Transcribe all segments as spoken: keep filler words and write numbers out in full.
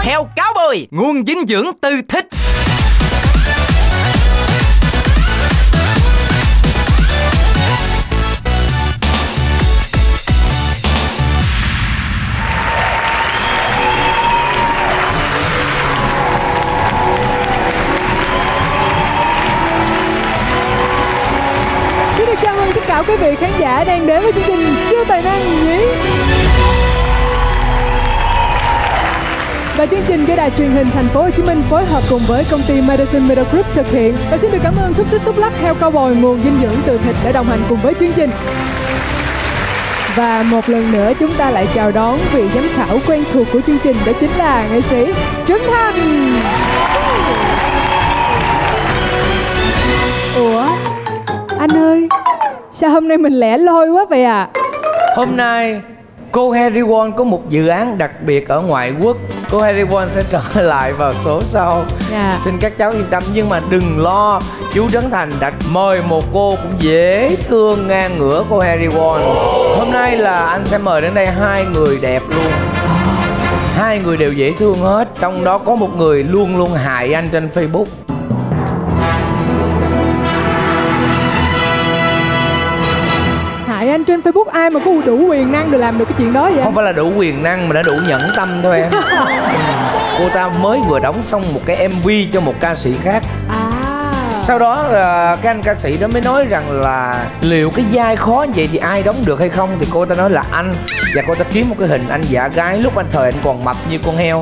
heo cáo bồi, nguồn dinh dưỡng từ thịt. Chào mừng tất cả quý vị khán giả đang đến với chương trình Siêu Tài Năng nhí. Và chương trình do Đài Truyền hình Thành phố Hồ Chí Minh phối hợp cùng với công ty Medicine Media Group thực hiện. Và xin được cảm ơn xúc xích xúc lắc heo cao bồi, nguồn dinh dưỡng từ thịt đã đồng hành cùng với chương trình. Và một lần nữa chúng ta lại chào đón vị giám khảo quen thuộc của chương trình, đó chính là nghệ sĩ Trấn Thành. Ủa? Anh ơi, sao hôm nay mình lẻ loi quá vậy à? Hôm nay cô Harry Won có một dự án đặc biệt ở ngoại quốc. Cô Harry Won sẽ trở lại vào số sau. Yeah. Xin các cháu yên tâm, nhưng mà đừng lo, chú Trấn Thành đã mời một cô cũng dễ thương ngang ngửa cô Harry Won. Hôm nay là anh sẽ mời đến đây hai người đẹp luôn. Hai người đều dễ thương hết. Trong đó có một người luôn luôn hại anh trên Facebook. Hại anh trên Facebook, ai mà có đủ quyền năng để làm được cái chuyện đó vậy? Không phải là đủ quyền năng mà đã đủ nhẫn tâm thôi em. Cô ta mới vừa đóng xong một cái em vê cho một ca sĩ khác. À. Sau đó là cái anh ca sĩ đó mới nói rằng là liệu cái vai khó vậy thì ai đóng được hay không. Thì cô ta nói là anh. Và cô ta kiếm một cái hình anh giả gái lúc anh thời anh còn mập như con heo.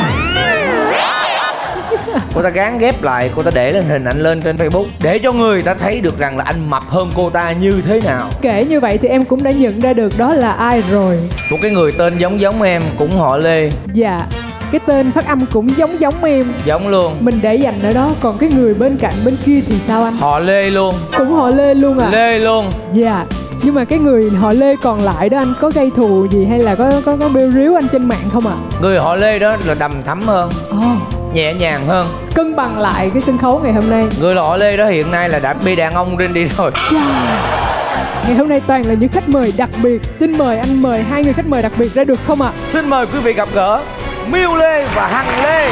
Cô ta gán ghép lại, cô ta để lên hình ảnh lên trên Facebook để cho người ta thấy được rằng là anh mập hơn cô ta như thế nào. Kể như vậy thì em cũng đã nhận ra được đó là ai rồi. Một cái người tên giống giống em, cũng họ Lê. Dạ, cái tên phát âm cũng giống giống em. Giống luôn. Mình để dành ở đó, còn cái người bên cạnh bên kia thì sao anh? Họ Lê luôn. Cũng họ Lê luôn à? Lê luôn. Dạ. Nhưng mà cái người họ Lê còn lại đó anh có gây thù gì hay là có có có bêu ríu anh trên mạng không ạ? À? Người họ Lê đó là đầm thắm hơn. Oh. Nhẹ nhàng hơn, cân bằng lại cái sân khấu ngày hôm nay. Người họ Lê đó hiện nay là đã bị đàn ông trên đi rồi. Ngày hôm nay toàn là những khách mời đặc biệt. Xin mời anh mời hai người khách mời đặc biệt ra được không ạ? À? Xin mời quý vị gặp gỡ Miu Lê và Hằng Lê.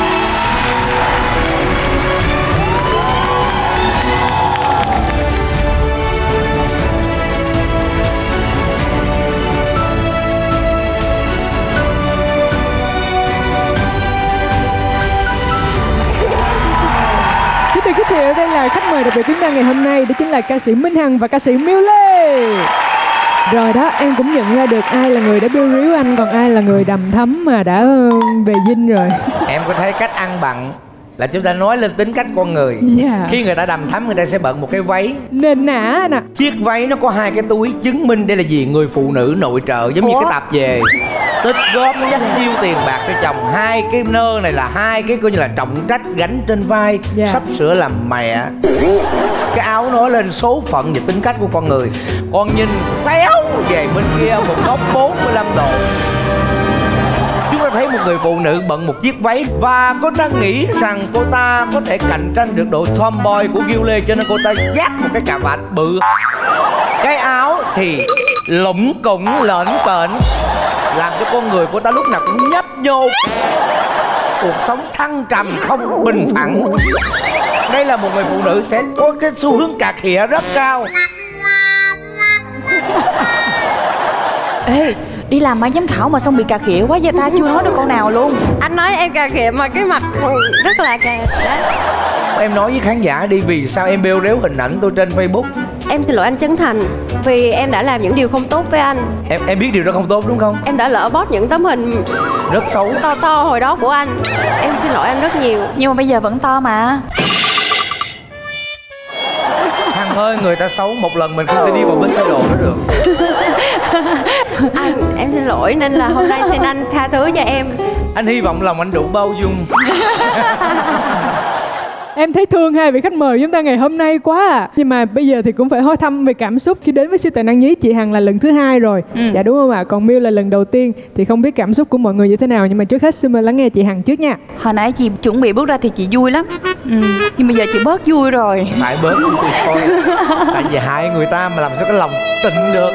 Kính thưa quý vị, đây là khách mời đặc biệt chúng ta ngày hôm nay, đó chính là ca sĩ Minh Hằng và ca sĩ Miu Lê. Rồi đó, em cũng nhận ra được ai là người đã bêu ríu anh, còn ai là người đầm thấm mà đã về dinh rồi. Em có thấy cách ăn bận là chúng ta nói lên tính cách con người. Yeah. Khi người ta đầm thấm, người ta sẽ bận một cái váy nền nã anh ạ. Chiếc váy nó có hai cái túi, chứng minh đây là gì? Người phụ nữ nội trợ, giống Ủa? như cái tạp về tích góp dắt tiêu tiền bạc cho chồng. Hai cái nơ này là hai cái coi như là trọng trách gánh trên vai. Yeah. Sắp sửa làm mẹ. Cái áo nói lên số phận và tính cách của con người. Còn nhìn xéo về bên kia một góc bốn mươi lăm độ. Chúng ta thấy một người phụ nữ bận một chiếc váy và cô ta nghĩ rằng cô ta có thể cạnh tranh được độ tomboy của Miu Lê, cho nên cô ta dắt một cái cà vạt bự. Cái áo thì lủng củng lởn cợn, làm cho con người của ta lúc nào cũng nhấp nhô. Cuộc sống thăng trầm không bình phẳng. Đây là một người phụ nữ sẽ có cái xu hướng cà khịa rất cao. Ê, đi làm ban giám khảo mà xong bị cà khịa quá, vậy ta chưa nói được câu nào luôn. Anh nói em cà khịa mà cái mặt rất là cà đó. Em nói với khán giả đi, vì sao em bêu rếu hình ảnh tôi trên Facebook? Em xin lỗi anh Trấn Thành vì em đã làm những điều không tốt với anh. Em em biết điều đó không tốt đúng không? Em đã lỡ post những tấm hình rất xấu to to hồi đó của anh. Em xin lỗi anh rất nhiều. Nhưng mà bây giờ vẫn to mà. Hằng ơi, người ta xấu một lần mình không thể đi vào bến xe đồ đó được. Anh, em xin lỗi nên là hôm nay xin anh tha thứ cho em. Anh hy vọng lòng anh đủ bao dung. Em thấy thương hai vị khách mời chúng ta ngày hôm nay quá à. Nhưng mà bây giờ thì cũng phải hỏi thăm về cảm xúc khi đến với Siêu Tài Năng Nhí. Chị Hằng là lần thứ hai rồi. Ừ. Dạ đúng không ạ? Còn Miu là lần đầu tiên. Thì không biết cảm xúc của mọi người như thế nào. Nhưng mà trước hết xin mời lắng nghe chị Hằng trước nha. Hồi nãy chị chuẩn bị bước ra thì chị vui lắm. Ừ. Nhưng bây giờ chị bớt vui rồi. Phải bớt vui thôi. Tại vì hại người ta mà làm sao cái lòng tịnh được.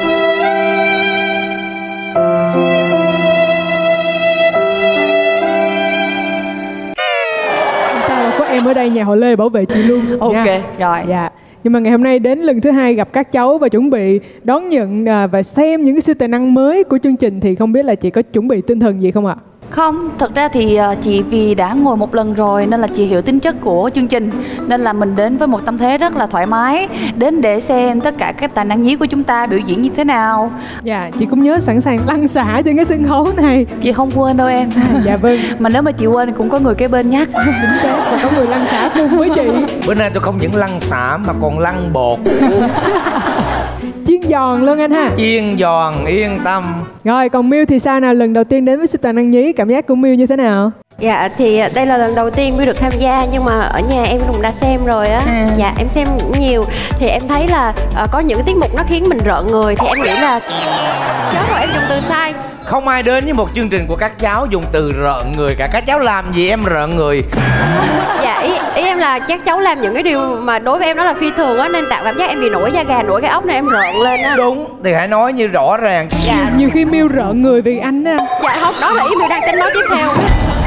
em ở đây nhà họ Lê bảo vệ chị luôn. Ok, nha. rồi. Dạ. Nhưng mà ngày hôm nay đến lần thứ hai gặp các cháu và chuẩn bị đón nhận à, và xem những cái siêu tài năng mới của chương trình thì không biết là chị có chuẩn bị tinh thần gì không ạ? Không, thật ra thì ờ, chị vì đã ngồi một lần rồi nên là chị hiểu tính chất của chương trình. Nên là mình đến với một tâm thế rất là thoải mái, đến để xem tất cả các tài năng nhí của chúng ta biểu diễn như thế nào. Dạ, chị cũng nhớ sẵn sàng lăn xả trên cái sân khấu này. Chị không quên đâu em. Dạ vâng. Mà nếu mà chị quên cũng có người kế bên nhắc. Chính xác, và có người lăn xả cùng với chị. Bữa nay tôi không những lăn xả mà còn lăn bột. Chiên giòn luôn anh ha. Chiên giòn, yên tâm. Rồi còn Miu thì sao nào, lần đầu tiên đến với siêu tài năng nhí, cảm giác của Miu như thế nào? Dạ thì đây là lần đầu tiên Miu được tham gia, nhưng mà ở nhà em cũng đã xem rồi á. À. Dạ em xem nhiều thì em thấy là uh, có những cái tiết mục nó khiến mình rợn người, thì em nghĩ là chết rồi, em dùng từ sai. Không ai đến với một chương trình của các cháu dùng từ rợn người cả. Các cháu làm gì em rợn người? Dạ ý, ý em là các cháu làm những cái điều mà đối với em đó là phi thường á, nên tạo cảm giác em bị nổi da gà, nổi cái ốc này em rợn lên á. Đúng, thì hãy nói như rõ ràng. Dạ. Nhiều khi Miu rợn người vì anh á. Dạ không, đó là ý Miu đang tính nói tiếp theo.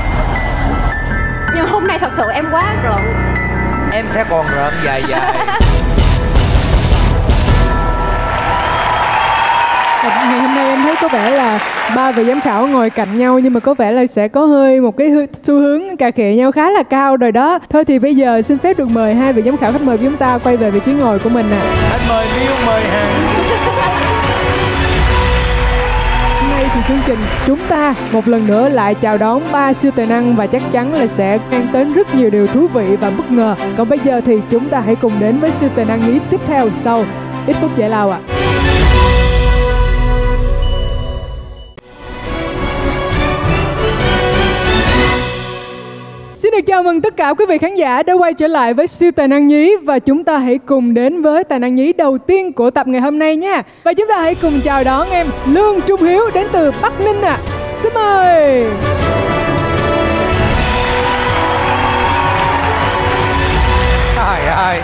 Nhưng hôm nay thật sự em quá rợn. Em sẽ còn rợn dài dài. Ngày hôm nay em thấy có vẻ là ba vị giám khảo ngồi cạnh nhau, nhưng mà có vẻ là sẽ có hơi một cái xu hướng cà khịa nhau khá là cao rồi đó. Thôi thì bây giờ xin phép được mời hai vị giám khảo khách mời của chúng ta quay về vị trí ngồi của mình nè. Anh mời Miu, mời Hằng. Hôm nay thì chương trình chúng ta một lần nữa lại chào đón ba siêu tài năng và chắc chắn là sẽ mang đến rất nhiều điều thú vị và bất ngờ. Còn bây giờ thì chúng ta hãy cùng đến với siêu tài năng nhí tiếp theo sau ít phút giải lao ạ. Xin được chào mừng tất cả quý vị khán giả đã quay trở lại với siêu tài năng nhí, và chúng ta hãy cùng đến với tài năng nhí đầu tiên của tập ngày hôm nay nha. Và chúng ta hãy cùng chào đón em Lương Trung Hiếu đến từ Bắc Ninh ạ. À. Xin mời. Trời ơi.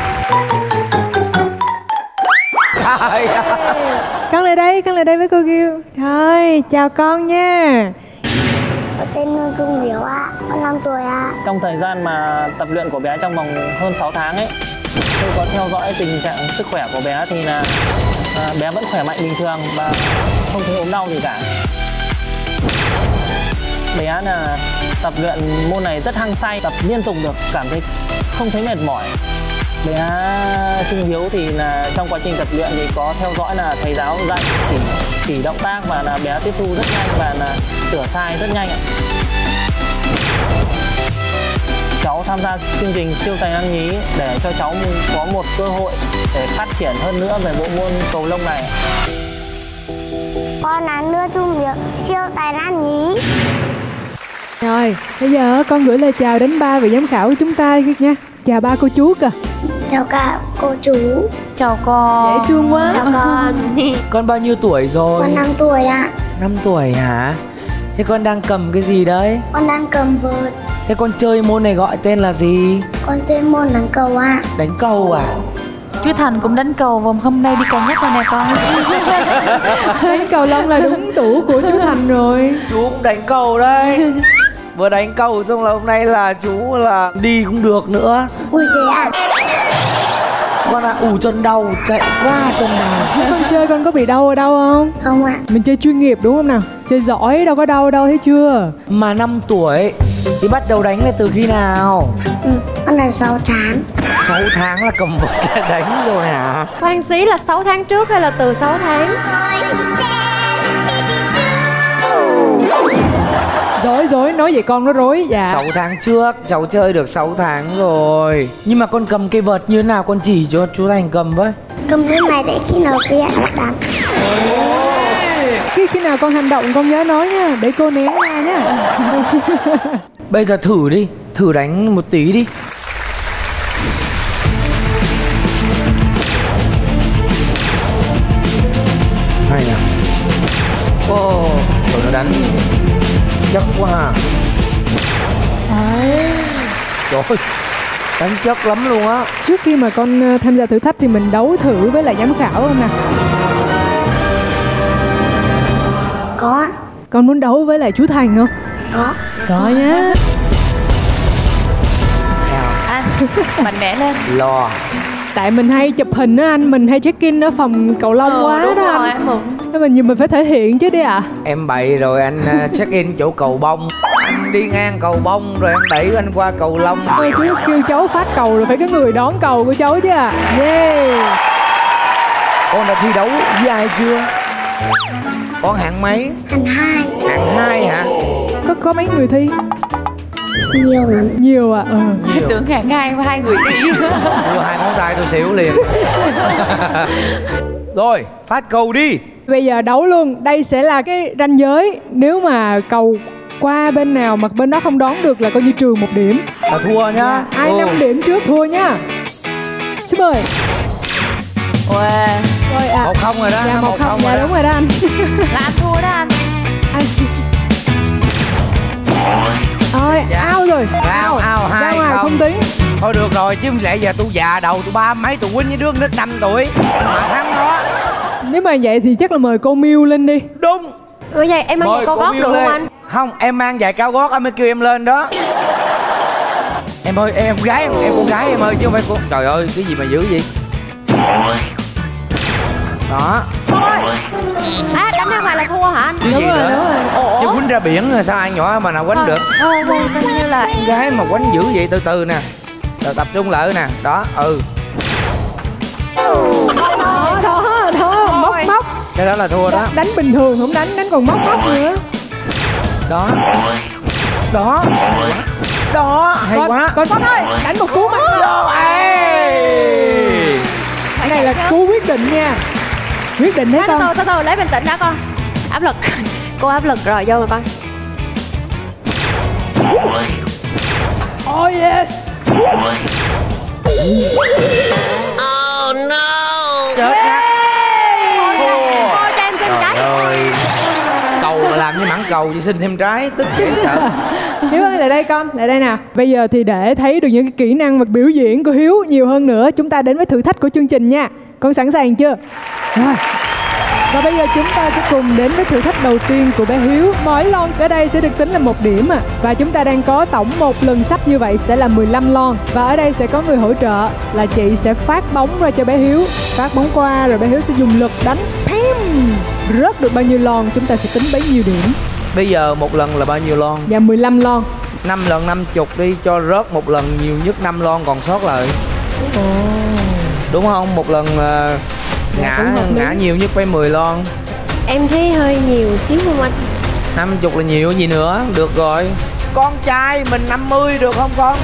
Trời ơi. Con lại đây, con lại đây với cô Kiều. Thôi, chào con nha. Con tên Lương Trung Hiếu ạ, con năm tuổi ạ. Trong thời gian mà tập luyện của bé trong vòng hơn sáu tháng ấy, tôi có theo dõi tình trạng sức khỏe của bé thì là à, bé vẫn khỏe mạnh bình thường và không thấy ốm đau gì cả. Bé là tập luyện môn này rất hăng say, tập liên tục được, cảm thấy không thấy mệt mỏi. Bé Trung Hiếu thì là trong quá trình tập luyện thì có theo dõi là thầy giáo dạy chỉ, chỉ động tác và là bé tiếp thu rất nhanh và là sửa sai rất nhanh ạ. Cháu tham gia chương trình siêu tài năng nhí để cho cháu có một cơ hội để phát triển hơn nữa về bộ môn cầu lông này. Con là Lương Trung Hiếu, siêu tài năng nhí. Rồi, bây giờ con gửi lời chào đến ba vị giám khảo của chúng ta nha. Chào ba cô chú kìa. Chào cả cô chú. Chào con. Dễ thương quá. Chào con. Con bao nhiêu tuổi rồi? Con năm tuổi ạ. Năm tuổi hả? Thế con đang cầm cái gì đấy? Con đang cầm vợt. Thế con chơi môn này gọi tên là gì? Con chơi môn đánh cầu ạ. Đánh cầu à? Chú Thành cũng đánh cầu và hôm nay đi cầu nhất rồi nè con. Đánh cầu lông là đúng tủ của chú Thành rồi. Chú cũng đánh cầu đấy. Vừa đánh cầu xong là hôm nay là chú là đi cũng được nữa. Ui thế ạ. Con à, ủ chân đau, chạy qua chân đau. Con chơi con có bị đau ở đâu không? Không ạ. Mình chơi chuyên nghiệp đúng không nào? Chơi giỏi đâu có đau đâu, thấy chưa? Mà năm tuổi thì bắt đầu đánh là từ khi nào? Ừ, con là sáu tháng. Sáu tháng là cầm vợt đã đánh rồi hả? Khoan xí, là sáu tháng trước hay là từ sáu tháng? Rối rối, nói vậy con nó rối. Dạ. Sáu tháng trước, cháu chơi được sáu tháng rồi. Nhưng mà con cầm cây vợt như thế nào, con chỉ cho chú Thành cầm với. Cầm cái này để khi nào phía đánh. Khi khi nào con hành động con nhớ nói nha, để cô né ra nhá. Bây giờ thử đi, thử đánh một tí đi. Hay à? Ồ, rồi nó đánh chắc quá à. Đấy. Trời ơi, đánh chất lắm luôn á. Trước khi mà con tham gia thử thách thì mình đấu thử với lại giám khảo không nè? Có. Con muốn đấu với lại chú Thành không? Có. Có nhá. À, Mạnh mẽ lên. Lo. Tại mình hay chụp hình á anh, mình hay check in ở phòng cầu lông Ờ, quá đúng đó rồi, anh. ừ. Nên mình nhìn mình phải thể hiện chứ đi ạ. À. Em bậy rồi anh uh, check in chỗ cầu bông. Anh đi ngang cầu bông rồi em đẩy anh qua cầu lông. Ôi chú kêu cháu phát cầu rồi phải có người đón cầu của cháu chứ à. Yeah. Con đã thi đấu với ai chưa? Con hạng mấy? Hạng hai. Hạng hai hả? Có có mấy người thi? Nhiều lắm. Nhiều à. Ừ. Tưởng hạng hai hai người đi. Đưa hai ngón tay tôi xỉu liền. Rồi, phát cầu đi. Bây giờ đấu luôn. Đây sẽ là cái ranh giới. Nếu mà cầu qua bên nào mà bên đó không đón được là coi như trừ một điểm. Là thua nhá. À, ai ừ. năm điểm trước thua nhá. Xin mời. Wow. Rồi à. Một không rồi đó. Dạ một không. Dạ rồi đúng đó. rồi đó anh. Là anh thua đó anh. Anh. Rồi, Dạ. out rồi. Out, out, Ra hai ngoài không. không tính. Thôi được rồi chứ lẽ giờ tôi già đầu tôi ba mấy tôi quýnh với đứa nít năm tuổi mà thắng nó. Nếu mà vậy thì chắc là mời cô Miu lên đi. Đúng. Ủa vậy em mang giày cao cô gót Miu được không lên. anh? Không, em mang giày cao gót anh mới kêu em lên đó. Em ơi, em con gái em, em con gái em ơi chứ không phải cô. Trời ơi, cái gì mà dữ vậy? Đó. À đánh ra ngoài là thua hả anh? Chứ Đúng gì rồi, nữa? đúng rồi. Chứ quýnh ra biển rồi sao ai nhỏ mà nào quýnh được? Thôi thôi coi như là Con gái mà quánh dữ vậy, từ từ nè. Rồi tập trung lại nè. Đó, ừ. Đó, đó, đó, móc móc. Cái đó là thua đó. Đánh bình thường không đánh, đánh còn móc móc nữa. Đó. Đó. Đó, hay Còn, quá. còn Phong ơi, đánh một cú mạnh. Vô, ê. Cái này là cú quyết định nha. Quyết định đấy từ từ con. từ từ lấy bình tĩnh đã con. Áp lực. Cô áp lực rồi vô mà con. Oh yes. Chết nhá. Thôi cho em xin trái. Trời ơi. Cầu mà làm như mãng cầu thì xin thêm trái, tức dễ sợ. Hiếu ơi, lại đây con, lại đây nè. Bây giờ thì để thấy được những cái kỹ năng và biểu diễn của Hiếu nhiều hơn nữa, chúng ta đến với thử thách của chương trình nha. Con sẵn sàng chưa? Rồi. Và bây giờ chúng ta sẽ cùng đến với thử thách đầu tiên của bé Hiếu. Mỗi lon ở đây sẽ được tính là một điểm à. Và chúng ta đang có tổng một lần sắp như vậy sẽ là mười lăm lon. Và ở đây sẽ có người hỗ trợ là chị sẽ phát bóng ra cho bé Hiếu. Phát bóng qua rồi bé Hiếu sẽ dùng lực đánh. Pam! Rớt được bao nhiêu lon chúng ta sẽ tính bấy nhiêu điểm. Bây giờ một lần là bao nhiêu lon? Dạ mười lăm lon. Năm lần năm chục đi, cho rớt một lần nhiều nhất năm lon còn sót lại. Ồ. Đúng không? Một lần uh, ngã cũng hợp lý. ngã nhiều nhất phải mười lon. Em thấy hơi nhiều xíu không anh? Năm chục là nhiều gì nữa. Được rồi. Con trai mình năm mươi được không con?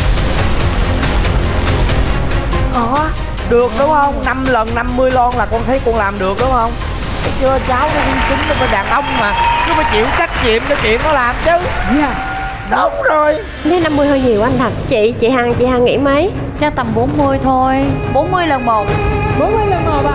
Ủa? Được đúng không? Năm lần năm mươi lon là con thấy con làm được đúng không? Thấy chưa, cháu nó chính nó phải đàn ông mà, cứ phải chịu trách nhiệm cái chuyện nó làm chứ. Dạ. Đúng rồi. Thế năm mươi hơi nhiều anh Thành. Chị, chị Hằng, chị Hằng nghĩ mấy? Chắc tầm bốn mươi thôi. Bốn mươi lần một. bốn mươi lần một ạ.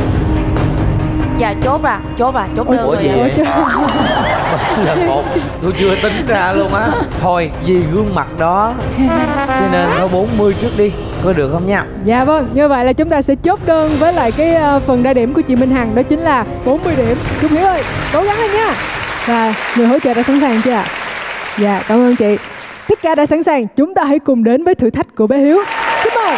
Dạ chốt ra, chốt ra, chốt đơn Ủa rồi. gì Dạ. vậy? Lần một tôi chưa tính ra luôn á. Thôi vì gương mặt đó cho nên thôi bốn mươi trước đi, có được không nha? Dạ vâng, như vậy là chúng ta sẽ chốt đơn với lại cái uh, phần đa điểm của chị Minh Hằng, đó chính là bốn mươi điểm. Trung Hiếu ơi, cố gắng lên nha. Và người hỗ trợ đã sẵn sàng chưa ạ? Dạ, cảm ơn chị. Tất cả đã sẵn sàng, chúng ta hãy cùng đến với thử thách của bé Hiếu. Xin mời.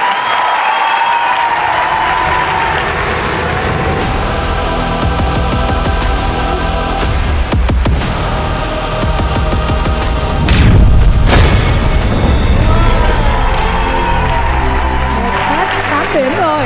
tám điểm rồi.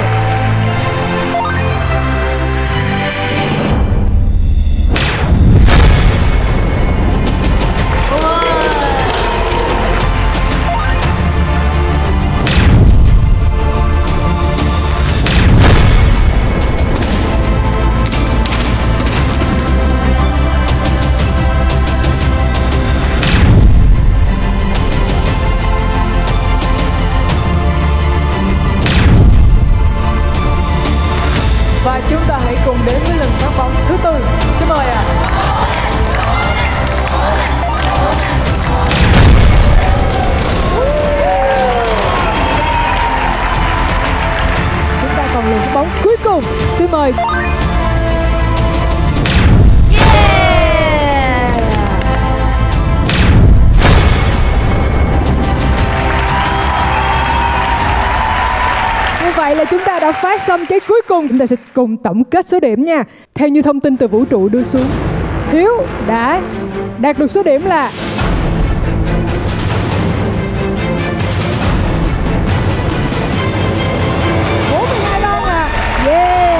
vậy là chúng ta đã phát xong cái cuối cùng. Chúng ta sẽ cùng tổng kết số điểm nha. Theo như thông tin từ vũ trụ đưa xuống, Hiếu đã đạt được số điểm là bốn mươi hai lon à. Yeah.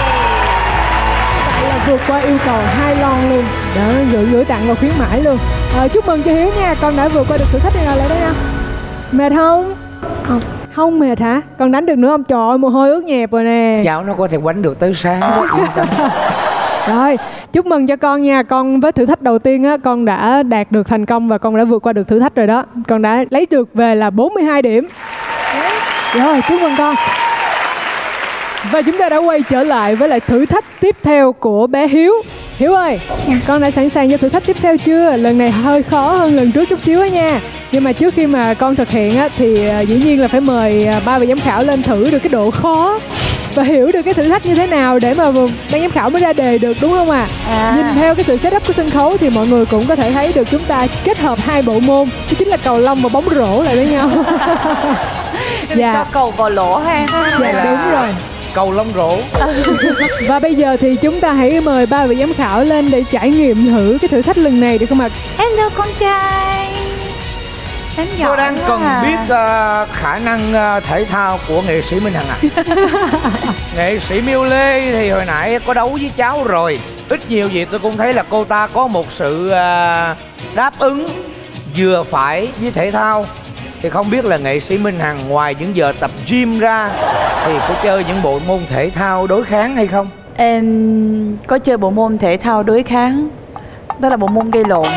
Vậy là vượt qua yêu cầu hai lon luôn. Đó, gửi gửi tặng và khuyến mãi luôn. À, chúc mừng cho Hiếu nha, con đã vượt qua được thử thách này rồi. Lại đây nha. Mệt không? Không. Không mệt hả? Con đánh được nữa không? Trời ơi, mồ hôi ướt nhẹp rồi nè. Cháu nó có thể quánh được tới sáng. Yên tâm. Rồi, chúc mừng cho con nha. Con với thử thách đầu tiên á, con đã đạt được thành công và con đã vượt qua được thử thách rồi đó. Con đã lấy được về là bốn mươi hai điểm. Rồi, chúc mừng con. Và chúng ta đã quay trở lại với lại thử thách tiếp theo của bé Hiếu. Hiếu ơi, con đã sẵn sàng cho thử thách tiếp theo chưa? Lần này hơi khó hơn lần trước chút xíu á nha. Nhưng mà trước khi mà con thực hiện á, thì dĩ nhiên là phải mời ba vị giám khảo lên thử được cái độ khó và hiểu được cái thử thách như thế nào để mà ban giám khảo mới ra đề được, đúng không ạ? À? À. Nhìn theo cái sự setup của sân khấu thì mọi người cũng có thể thấy được chúng ta kết hợp hai bộ môn, đó chính là cầu lông và bóng rổ lại với nhau. Dạ. Cho cầu vào lỗ ha. Dạ là... đúng rồi. Cầu lông rổ. Và bây giờ thì chúng ta hãy mời ba vị giám khảo lên để trải nghiệm thử cái thử thách lần này được không ạ? Hello con trai. Tôi đang cần à. biết uh, khả năng uh, thể thao của nghệ sĩ Minh Hằng ạ. À. Nghệ sĩ Miu Lê thì hồi nãy có đấu với cháu rồi. Ít nhiều gì tôi cũng thấy là cô ta có một sự uh, đáp ứng vừa phải với thể thao. Thì không biết là nghệ sĩ Minh Hằng ngoài những giờ tập gym ra thì có chơi những bộ môn thể thao đối kháng hay không? Em có chơi bộ môn thể thao đối kháng. Đó là bộ môn gây lộn.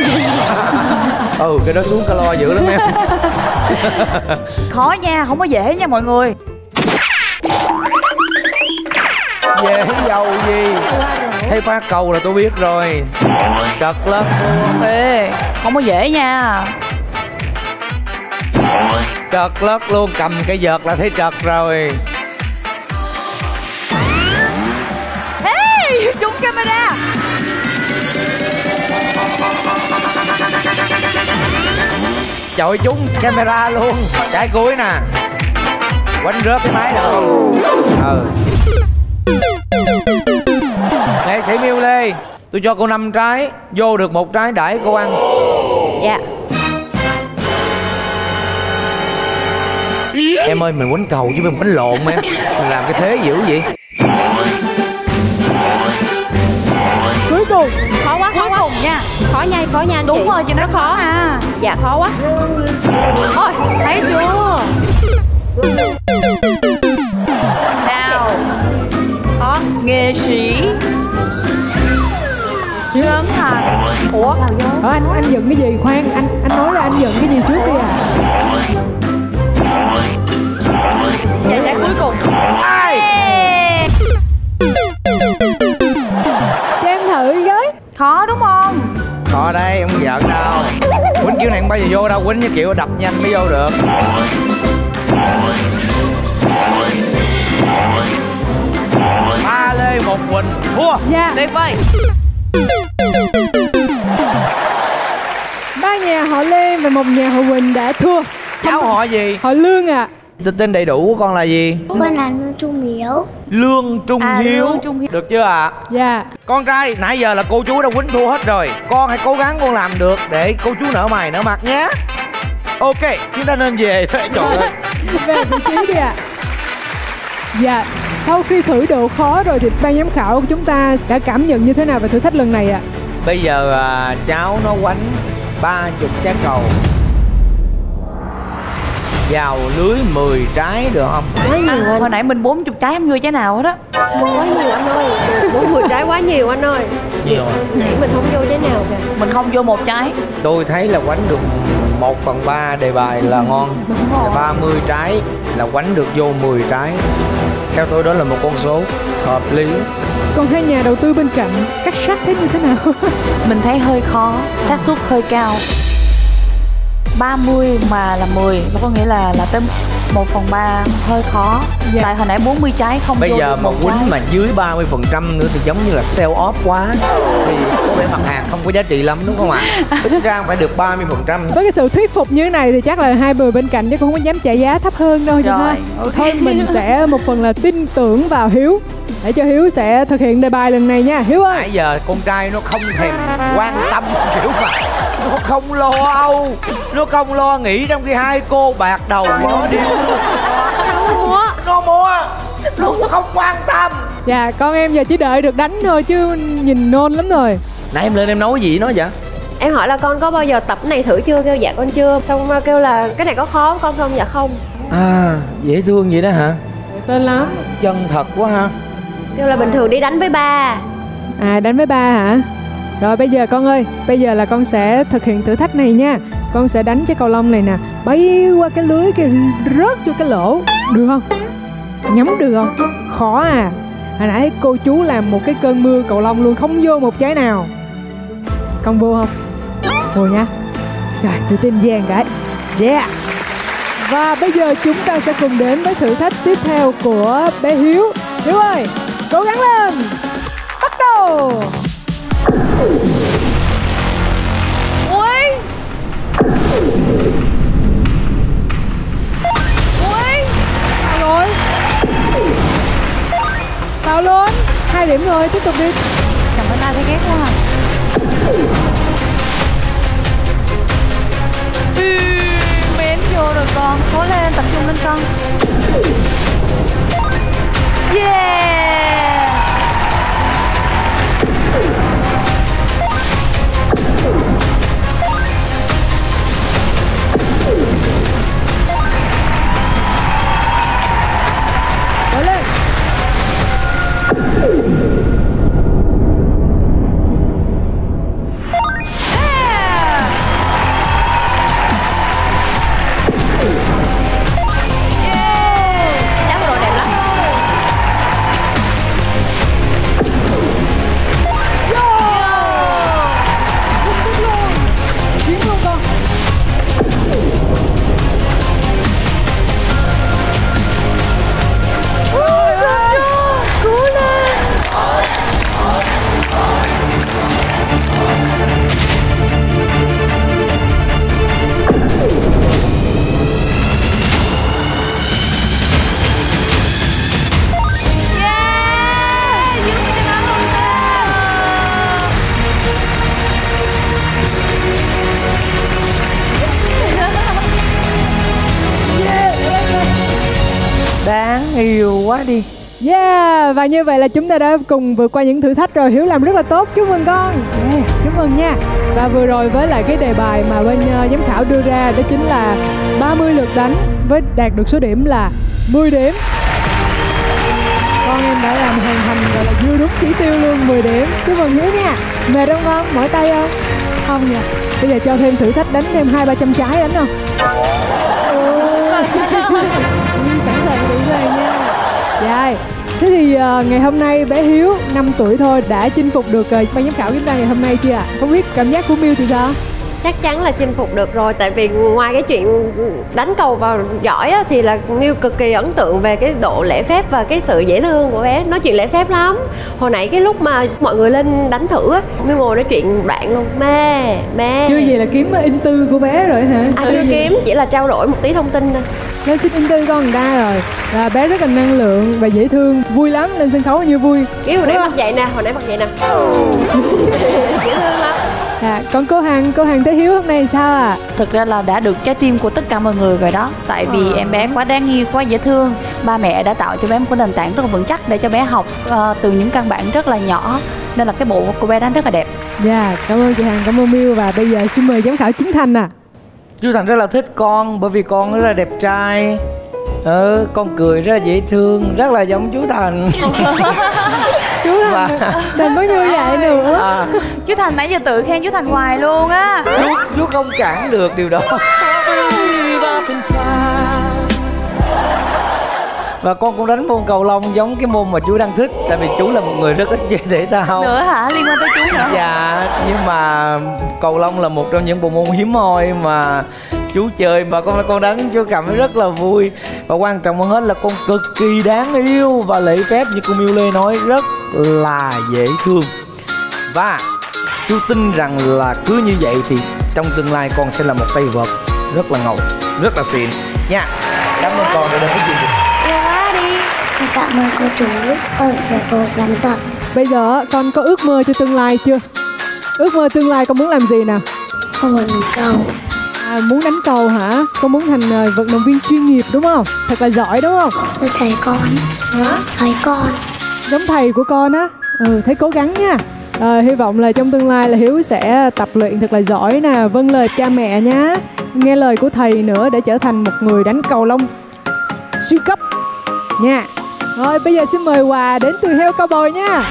Ừ, cái đó xuống calo dữ lắm em. Khó nha, không có dễ nha mọi người. Dễ giàu gì. Thấy phá cầu là tôi biết rồi. Trật lắm. Ê, không có dễ nha. Trật lất luôn, cầm cái vợt là thấy trật rồi. Hey, trúng camera. Chọi trúng camera luôn. Trái cuối nè. Quánh rớt cái máy đâu. Ừ. Nghệ sĩ Miu Lê, tôi cho cô năm trái, vô được một trái đãi cô ăn. Dạ. Em ơi, mình quánh cầu chứ mình quánh lộn em. Mình làm cái thế dữ vậy. Cuối cùng. Khó quá, khó Cuối quá. cùng nha. Khó nha, khó nha anh Đúng chị. rồi, chị nói khó à. Dạ khó quá. Thôi, thấy chưa? Nào. Khó. Nghệ sĩ Trấn Thành. Ủa? Ờ, anh anh giận cái gì? Khoan, anh anh nói là anh giận cái gì trước đi à? Vậy sẽ cuối cùng. Ai? Cho em thử với. Khó đúng không? Khó đây, em không giận đâu. Quýnh kiểu này không bao giờ vô đâu, quýnh như kiểu đập nhanh mới vô được. Ba Lê một Quỳnh thua. Dạ. Tuyệt vời. Ba nhà họ Lê và một nhà họ Quỳnh đã thua. Cháu họ gì? Họ Lương à. Tên đầy đủ của con là gì? Con là Lương Trung Hiếu. Lương Trung À, Hiếu. Lương Trung Hiếu. Được chưa ạ? À? Dạ. Con trai, nãy giờ là cô chú đã quýnh thua hết rồi. Con hãy cố gắng con làm được để cô chú nở mày nở mặt nhé. Ok, chúng ta nên về. Trời ơi. Về vị trí đi ạ. À. Dạ, sau khi thử độ khó rồi thì ban giám khảo của chúng ta đã cảm nhận như thế nào về thử thách lần này ạ? À? Bây giờ à, cháu nó quánh ba chục trái cầu vào lưới mười trái được không? Quá nhiều À, anh. hồi nãy mình bốn chục trái em vô trái nào hết á. Quá nhiều anh ơi. Bốn mươi trái quá nhiều anh ơi. Nhiều. Nãy mình không vô trái nào kìa. Mình không vô một trái. Tôi thấy là quánh được một phần ba đề bài là ngon. Ba mươi trái là quánh được vô mười trái. Theo tôi đó là một con số hợp lý. Còn hai nhà đầu tư bên cạnh cắt sát thế như thế nào? Mình thấy hơi khó, xác suất hơi cao. Ba mươi mà là mười, có nghĩa là là tới một phần ba hơi khó. Dạ. Tại hồi nãy bốn mươi trái không bây vô giờ được mà một quýnh trái. mà dưới ba mươi phần trăm nữa thì giống như là sell off quá, thì có vẻ mặt hàng không có giá trị lắm đúng không ạ? Ít ra phải được ba mươi phần trăm. Với cái sự thuyết phục như thế này thì chắc là hai người bên cạnh chứ cũng không có dám trả giá thấp hơn đâu. Rồi, ha. ok. Thôi mình sẽ một phần là tin tưởng vào Hiếu để cho Hiếu sẽ thực hiện đề bài lần này nha. Hiếu ơi, Nãy giờ con trai nó không thèm quan tâm kiểu mà nó không lo âu, nó không lo nghĩ, trong khi hai cô bạc đầu thì nó đi nó mua nó mua nó không quan tâm. dạ con em giờ chỉ đợi được đánh thôi chứ nhìn nôn lắm rồi. Nãy em lên em nói gì nó vậy? Em hỏi là con có bao giờ tập cái này thử chưa, kêu dạ con chưa, xong kêu là cái này có khó con không, dạ không. À dễ thương vậy đó hả? Tên lắm. Chân thật quá ha. Kêu là bình thường đi đánh với ba. À đánh với ba hả? Rồi bây giờ con ơi, bây giờ là con sẽ thực hiện thử thách này nha. Con sẽ đánh cái cầu lông này nè, bay qua cái lưới kia rớt vô cái lỗ. Được không? Nhắm được không? Khó à. Hồi nãy cô chú làm một cái cơn mưa cầu lông luôn, không vô một trái nào. Con vô không? Vô nha. Trời, tự tin vàng cái. Yeah. Và bây giờ chúng ta sẽ cùng đến với thử thách tiếp theo của bé Hiếu. Hiếu ơi, cố gắng lên. Bắt đầu. Ui Ui Vào rồi. Vào luôn. Hai điểm rồi, tiếp tục đi. Cảm ơn ta thấy ghét quá à. Ừ, mến vô rồi con. Cố lên, tập trung lên con. Yeah. Cố lên. Đá vừa rồi đẹp lắm. Chiến luôn con. Ôi ơi, cứu lên. Đáng yêu quá đi. Yeah, và như vậy là chúng ta đã cùng vượt qua những thử thách rồi. Hiếu làm rất là tốt, chúc mừng con. Yeah, chúc mừng nha. Và vừa rồi với lại cái đề bài mà bên uh, giám khảo đưa ra, đó chính là ba mươi lượt đánh với đạt được số điểm là mười điểm. Con em đã làm hoàn thành gọi là vừa đúng chỉ tiêu luôn, mười điểm. Chúc mừng Hiếu nha. Mệt không con? Mỏi tay không? Không nha. Bây giờ cho thêm thử thách đánh thêm hai ba trăm trái đánh không? Sẵn sàng sẵn sàng nha. Dạ. Thế thì uh, ngày hôm nay bé Hiếu năm tuổi thôi đã chinh phục được uh, ban giám khảo chúng ta ngày hôm nay chưa ạ? Không biết cảm giác của Miu thì sao? Chắc chắn là chinh phục được rồi. Tại vì ngoài cái chuyện đánh cầu vào giỏi á, thì là Miu cực kỳ ấn tượng về cái độ lễ phép và cái sự dễ thương của bé. Nói chuyện lễ phép lắm. Hồi nãy cái lúc mà mọi người lên đánh thử á, Miu ngồi nói chuyện đoạn luôn. Mê, mê. Chưa gì là kiếm in tư của bé rồi hả? À chưa kiếm, chỉ là trao đổi một tí thông tin thôi. Lên xin in tư con người ta rồi. Là bé rất là năng lượng và dễ thương, vui lắm, lên sân khấu như vui. Cái hồi nãy mặt vậy nè, hồi nãy mặt vậy nè. Dễ thương lắm. À, còn cô Hằng, cô Hằng thấy Hiếu hôm nay sao ạ? À? Thực ra là đã được trái tim của tất cả mọi người rồi đó. Tại vì em bé quá đáng yêu, quá dễ thương. Ba mẹ đã tạo cho bé một cái nền tảng rất là vững chắc để cho bé học uh, từ những căn bản rất là nhỏ. Nên là cái bộ của bé đánh rất là đẹp. Dạ, yeah, cảm ơn chị Hằng, cảm ơn Miu. Và bây giờ xin mời giám khảo Chính Thành à. Chú Thành rất là thích con bởi vì con rất là đẹp trai. Ừ, con cười rất là dễ thương, rất là giống chú Thành. Chú Thành, Và... đừng có như vậy nữa. À, Chú Thành nãy giờ tự khen chú Thành hoài luôn á. chú, chú không cản được điều đó. Và con cũng đánh môn cầu lông giống cái môn mà chú đang thích. Tại vì chú là một người rất ít chơi thể thao. Nữa hả? Liên quan tới chú nữa? Dạ, nhưng mà cầu lông là một trong những bộ môn hiếm hoi mà Chú chơi mà con con đánh chú cảm thấy rất là vui. Và quan trọng hơn hết là con cực kỳ đáng yêu. Và lễ phép như cô Miu Lê nói rất là dễ thương. Và chú tin rằng là cứ như vậy thì trong tương lai con sẽ là một tay vợt rất là ngầu, rất là xịn nha. Cảm ơn con đã đến với chương trình. Cảm ơn cô chú, con sẽ cố gắng tập. Bây giờ con có ước mơ cho tương lai chưa? Ước mơ tương lai con muốn làm gì nào? Con muốn đánh cầu. À, muốn đánh cầu hả? Con muốn thành uh, vận động viên chuyên nghiệp đúng không? Thật là giỏi đúng không? Tôi thấy con. Hả? Thấy con. Giống thầy của con á. Ừ, thấy cố gắng nha. À, hy vọng là trong tương lai là Hiếu sẽ tập luyện thật là giỏi nè, vâng lời cha mẹ nhá, nghe lời của thầy nữa để trở thành một người đánh cầu lông siêu cấp nha. Rồi bây giờ xin mời quà đến từ heo cao bồi nha.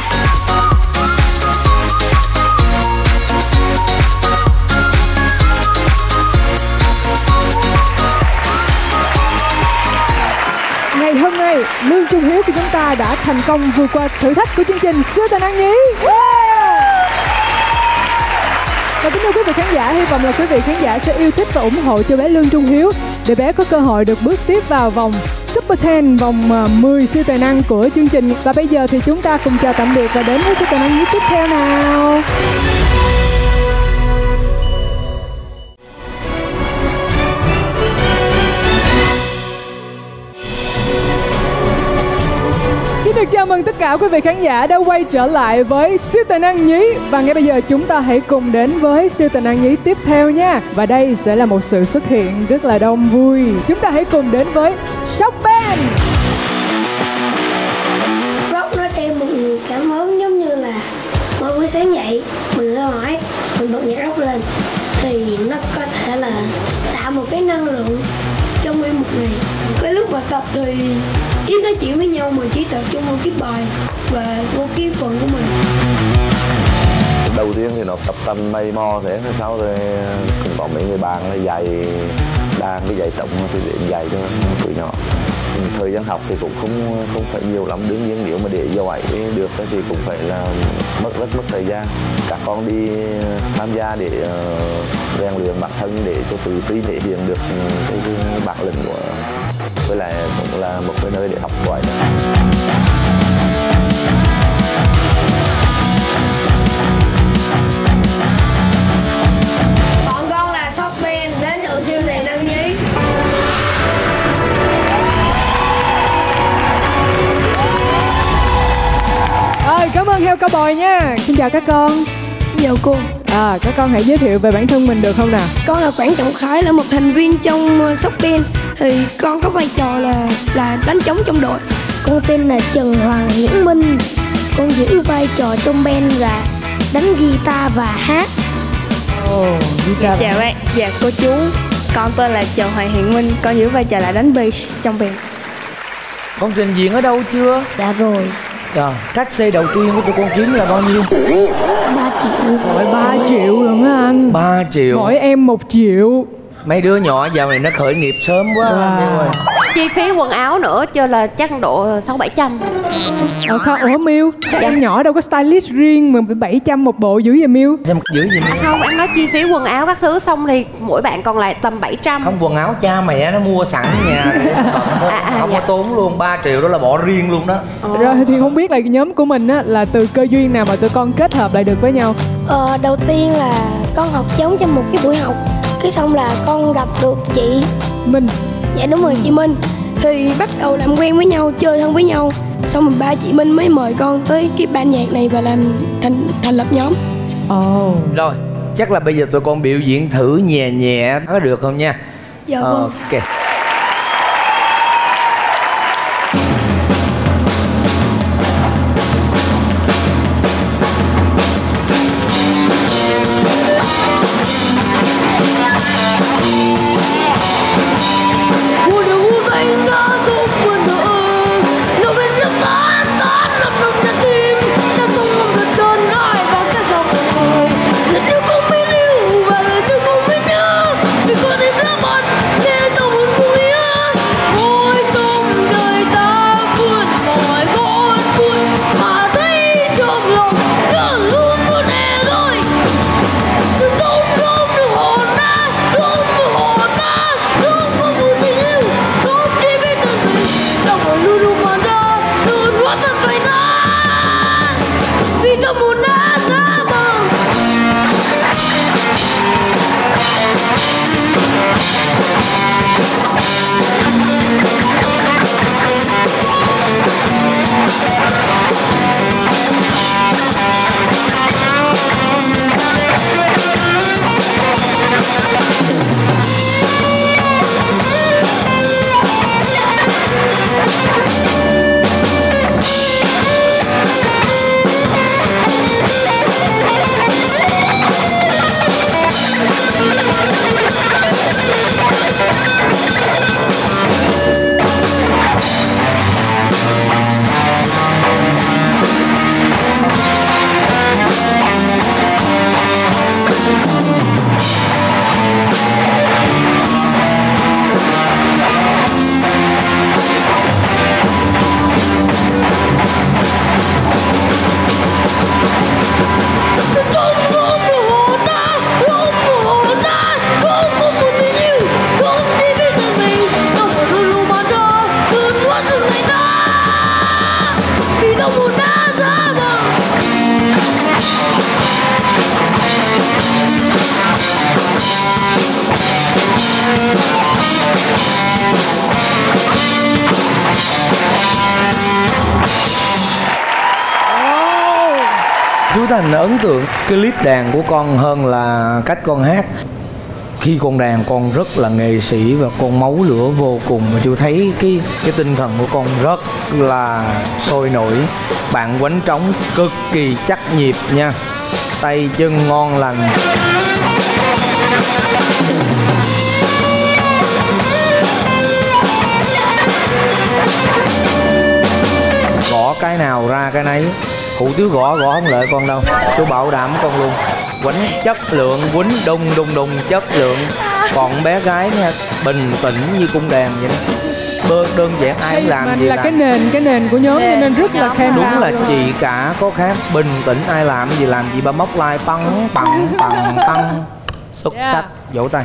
Ngày hôm nay Lương Trung Hiếu của chúng ta đã thành công vượt qua thử thách của chương trình Siêu Tài Năng Nhí. Và kính thưa quý vị khán giả, hy vọng là quý vị khán giả sẽ yêu thích và ủng hộ cho bé Lương Trung Hiếu để bé có cơ hội được bước tiếp vào vòng Super mười, vòng mười siêu tài năng của chương trình. Và bây giờ thì chúng ta cùng chào tạm biệt và đến với siêu tài năng nhí tiếp theo nào. Xin được chào mừng tất cả quý vị khán giả đã quay trở lại với Siêu Tài Năng Nhí. Và ngay bây giờ chúng ta hãy cùng đến với Siêu Tài Năng Nhí tiếp theo nha. Và đây sẽ là một sự xuất hiện rất là đông vui. Chúng ta hãy cùng đến với Sóc Band. Rock nó đem một người cảm hứng, giống như là mỗi buổi sáng dậy mình hơi hỏi, mình bật nhạc rock lên thì nó có thể là tạo một cái năng lượng trong nguyên một ngày. Cái lúc mà tập thì ít nói chuyện với nhau, mình chỉ tập trung vào cái bài và vô cái phần của mình. Đầu tiên thì nó tập tành mây mò thế, sau rồi cũng có mấy người bạn là dạy đàn cái dạy trống thì để dạy cho tụi nhỏ. Thời gian học thì cũng không không phải nhiều lắm, đương nhiên nếu mà để giỏi được thì cũng phải là mất rất mất thời gian. Các con đi tham gia để uh, rèn luyện bản thân để cho tự tin thể hiện được cái, cái bản lĩnh của, với lại cũng là một cái nơi để học hỏi. Bọn con là Sóc Band đến từ Siêu Tài Năng Nhí. Rồi, cảm ơn heo cao bồi nha. Xin chào các con. Chào cô. À, các con hãy giới thiệu về bản thân mình được không nào? Con là Quảng Trọng Khải, là một thành viên trong Sóc Band. Thì con có vai trò là là đánh trống trong đội. Con tên là Trần Hoàng Hiển Minh. Con giữ vai trò trong band là đánh guitar và hát. Ồ, oh, dạ, chào bạn, dạ cô chú. Con tên là Trần Hoàng Hiển Minh, con giữ vai trò là đánh bass trong band. Con trình diễn ở đâu chưa? Dạ rồi. Rồi, cách xê đầu tiên của tụi con kiếm là bao nhiêu? ba triệu. Rồi ba triệu lần á anh. ba triệu. Mỗi em một triệu. Mấy đứa nhỏ giờ này nó khởi nghiệp sớm quá wow. ơi. Chi phí quần áo nữa cho là chắc độ sáu bảy trăm. Ờ không, ủa Miu, các em nhỏ đâu có stylist riêng mà bảy trăm một bộ dữ vậy Miu? Sao dữ vậy Miu? À không, em nói chi phí quần áo các thứ xong thì mỗi bạn còn lại tầm bảy trăm. Không, quần áo cha mẹ nó mua sẵn ở nhà để à, à, không dạ. có tốn luôn, ba triệu đó là bỏ riêng luôn đó. Ờ. Rồi thì không biết là nhóm của mình á là từ cơ duyên nào mà tụi con kết hợp lại được với nhau? Ờ, đầu tiên là con học trống trong một cái buổi học. Cái xong là con gặp được chị Minh. Dạ đúng rồi, chị Minh. Thì bắt đầu làm quen với nhau, chơi thân với nhau. Xong rồi ba chị Minh mới mời con tới cái ban nhạc này và làm thành thành lập nhóm. Ồ oh. Rồi, chắc là bây giờ tụi con biểu diễn thử nhẹ nhẹ có được không nha? Dạ vâng. Ok. Hãy subscribe cho kênh Ghiền Mì Gõ để không bỏ lỡ những video hấp dẫn. Thành ấn tượng clip đàn của con hơn là cách con hát. Khi con đàn con rất là nghệ sĩ và con máu lửa vô cùng, mà chú thấy cái cái tinh thần của con rất là sôi nổi. Bạn quánh trống cực kỳ chắc nhịp nha, tay chân ngon lành. Gõ cái nào ra cái nấy. Hủ tiếu gõ gõ không lợi con đâu, chú bảo đảm con luôn. Quánh chất lượng, quánh đùng đùng đùng chất lượng. Còn bé gái nha, bình tĩnh như cung đàn vậy đó. Bơ đơn giản ai làm gì là làm. cái nền cái nền của nhóm cho nên rất là khen. Đúng là chị cả có khác, bình tĩnh ai làm gì làm gì ba móc like păng păng păng păng. Xuất Yeah. sắc, vỗ tay.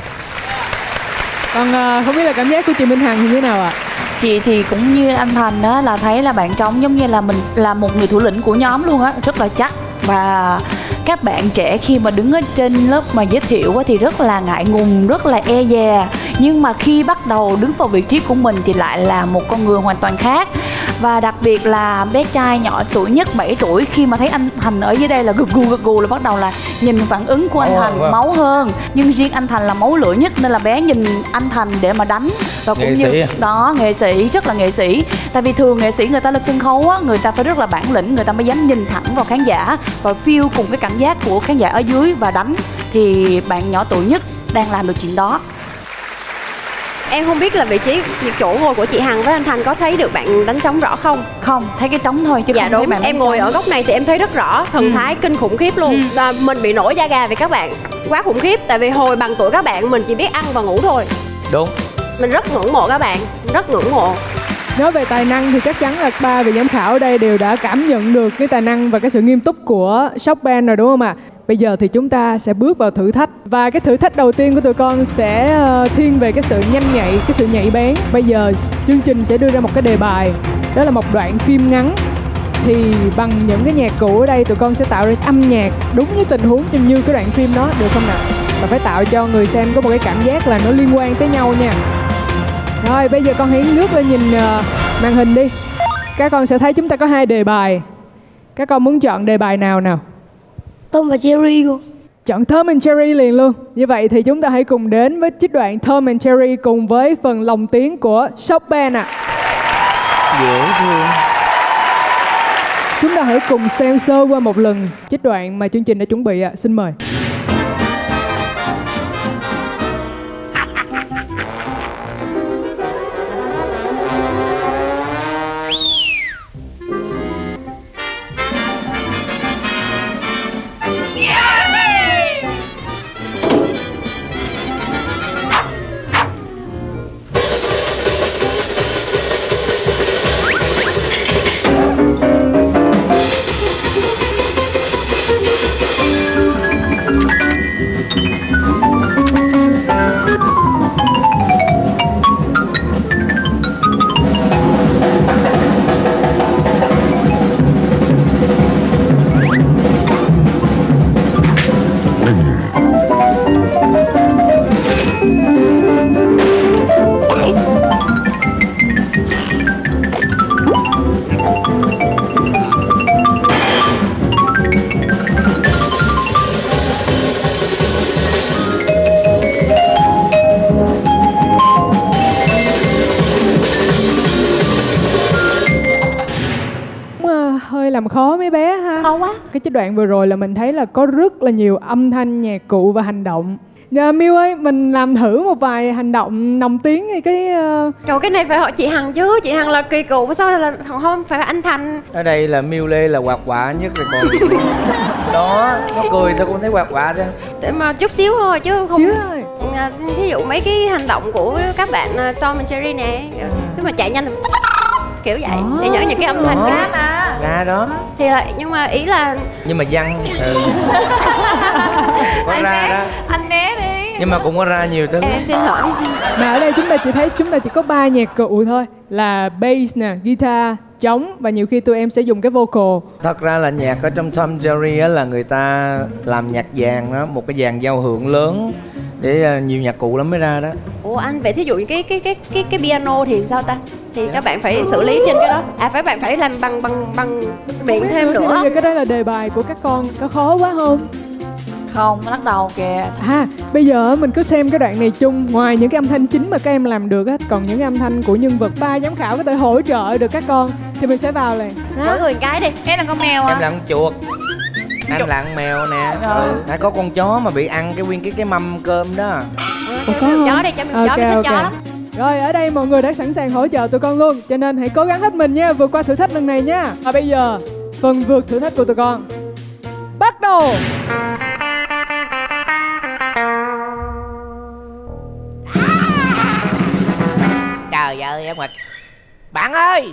Còn uh, không biết là cảm giác của chị Minh Hằng như thế nào ạ? Chị thì cũng như anh Thành đó, là thấy là bạn trống giống như là mình là một người thủ lĩnh của nhóm luôn á, rất là chắc. Và các bạn trẻ khi mà đứng ở trên lớp mà giới thiệu thì rất là ngại ngùng, rất là e dè. Nhưng mà khi bắt đầu đứng vào vị trí của mình thì lại là một con người hoàn toàn khác. Và đặc biệt là bé trai nhỏ tuổi nhất bảy tuổi, khi mà thấy anh Thành ở dưới đây là gật gù gật gù là bắt đầu là nhìn phản ứng của anh Máu Thành hơn. máu hơn. Nhưng riêng anh Thành là máu lửa nhất nên là bé nhìn anh Thành để mà đánh. Và cũng Nghệ như sĩ. đó, nghệ sĩ, rất là nghệ sĩ. Tại vì thường nghệ sĩ người ta lên sân khấu á, người ta phải rất là bản lĩnh, người ta mới dám nhìn thẳng vào khán giả và feel cùng cái cảm giác của khán giả ở dưới và đánh. Thì bạn nhỏ tuổi nhất đang làm được chuyện đó. Em không biết là vị trí chỗ ngồi của chị Hằng với anh Thành có thấy được bạn đánh trống rõ không? Không, thấy cái trống thôi chứ Dạ không thấy đúng, bạn em đánh ngồi trống. ở góc này thì em thấy rất rõ, thần Ừ. thái kinh khủng khiếp luôn. Ừ. Và mình bị nổi da gà vì các bạn quá khủng khiếp. Tại vì hồi bằng tuổi các bạn mình chỉ biết ăn và ngủ thôi. Đúng. Mình rất ngưỡng mộ các bạn, rất ngưỡng mộ. Nói về tài năng thì chắc chắn là ba vị giám khảo ở đây đều đã cảm nhận được cái tài năng và cái sự nghiêm túc của Shock Band rồi đúng không ạ? Bây giờ thì chúng ta sẽ bước vào thử thách. Và cái thử thách đầu tiên của tụi con sẽ ờ, thiên về cái sự nhanh nhạy, cái sự nhạy bén. Bây giờ chương trình sẽ đưa ra một cái đề bài. Đó là một đoạn phim ngắn. Thì bằng những cái nhạc cụ ở đây tụi con sẽ tạo ra âm nhạc đúng với tình huống như cái đoạn phim đó, được không nào? Và phải tạo cho người xem có một cái cảm giác là nó liên quan tới nhau nha. Rồi bây giờ con hãy ngước lên nhìn uh, màn hình đi. Các con sẽ thấy chúng ta có hai đề bài. Các con muốn chọn đề bài nào nào? Tom và Jerry luôn. Chọn Tom and Jerry liền luôn. Như vậy thì chúng ta hãy cùng đến với trích đoạn Tom and Jerry cùng với phần lồng tiếng của Shock Band ạ. Dễ thương. Chúng ta hãy cùng xem sơ qua một lần trích đoạn mà chương trình đã chuẩn bị ạ. Xin mời. Làm khó mấy bé ha. Khó quá. Cái trích đoạn vừa rồi là mình thấy là có rất là nhiều âm thanh, nhạc cụ và hành động. Dạ Miu ơi, mình làm thử một vài hành động nồng tiếng hay cái uh... Trời, cái này phải hỏi chị Hằng chứ. Chị Hằng là kỳ cựu, sao là không phải anh Thành. Ở đây là Miu Lê là hoạt quả nhất rồi còn. Đó, nó cười tao cũng thấy hoạt quả chứ. Để mà chút xíu thôi chứ không. Xíu thôi. À, thí dụ mấy cái hành động của các bạn uh, Tom and Jerry nè, nếu mà chạy nhanh kiểu vậy Đó. để nhớ những cái âm thanh Đó. khác mà. Ra đó. Thì là nhưng mà ý là Nhưng mà văn ừ. Có anh ra né, đó. anh né đi. Nhưng mà cũng có ra nhiều thứ. Em xin lỗi. Mà ở đây chúng ta chỉ thấy chúng ta chỉ có ba nhạc cụ thôi, là bass nè, guitar, trống và nhiều khi tụi em sẽ dùng cái vocal. Thật ra là nhạc ở trong Tom Jerry á là người ta làm nhạc vàng đó, một cái dàn giao hưởng lớn. Vậy nhiều nhạc cụ lắm mới ra đó. Ủa anh, vậy thí dụ như cái cái cái cái cái piano thì sao ta? Thì các bạn phải xử lý trên cái đó. À phải bạn phải làm bằng bằng bằng miệng thêm nữa. Bây giờ cái đó là đề bài của các con, có khó quá không? Không, lắc đầu kìa. À, bây giờ mình cứ xem cái đoạn này chung. Ngoài những cái âm thanh chính mà các em làm được á, còn những cái âm thanh của nhân vật ba giám khảo có thể hỗ trợ được các con thì mình sẽ vào liền. Mỗi người cái đi. Em là con mèo à? Em là con chuột. Em là con mèo nè. Ừ. Hay có con chó mà bị ăn cái nguyên cái cái mâm cơm đó. Cho mình chó đi, cho mình chó, mình thích chó lắm. Rồi ở đây mọi người đã sẵn sàng hỗ trợ tụi con luôn, cho nên hãy cố gắng hết mình nha, vượt qua thử thách lần này nha. Và bây giờ phần vượt thử thách của tụi con bắt đầu. Trời ơi em Nguyệt. Bạn ơi,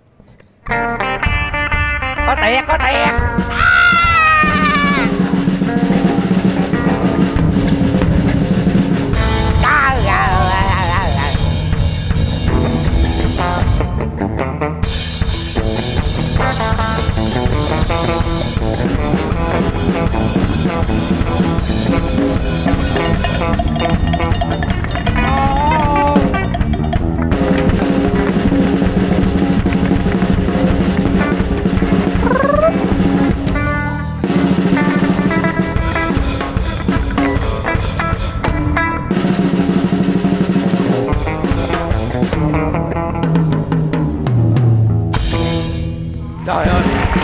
có tiền, có tiền. Trời ơi.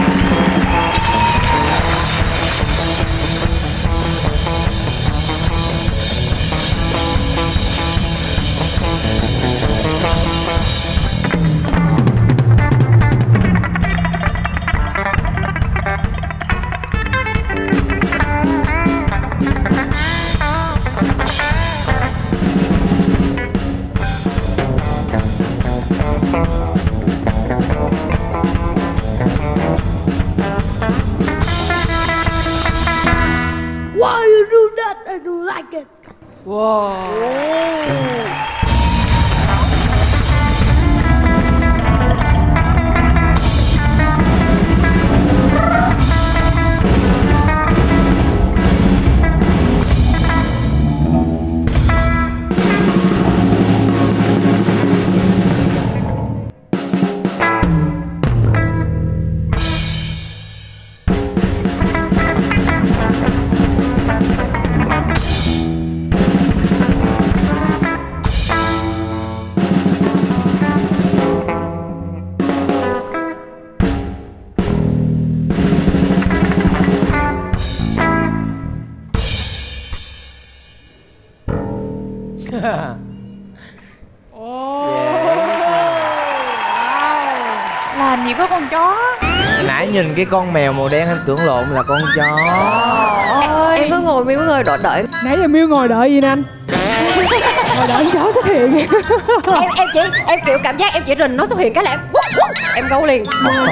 Why you do that? I don't like it. Wow. Làm gì có con chó. Nãy nhìn cái con mèo màu đen em tưởng lộn là con chó. Em, em cứ ngồi, Miu cứ ngồi đợi đợi. Nãy giờ Miu ngồi đợi gì nè anh? Ngồi đợi con chó xuất hiện. em em chỉ em kiểu cảm giác em chỉ rình nó xuất hiện cái là em em gâu liền.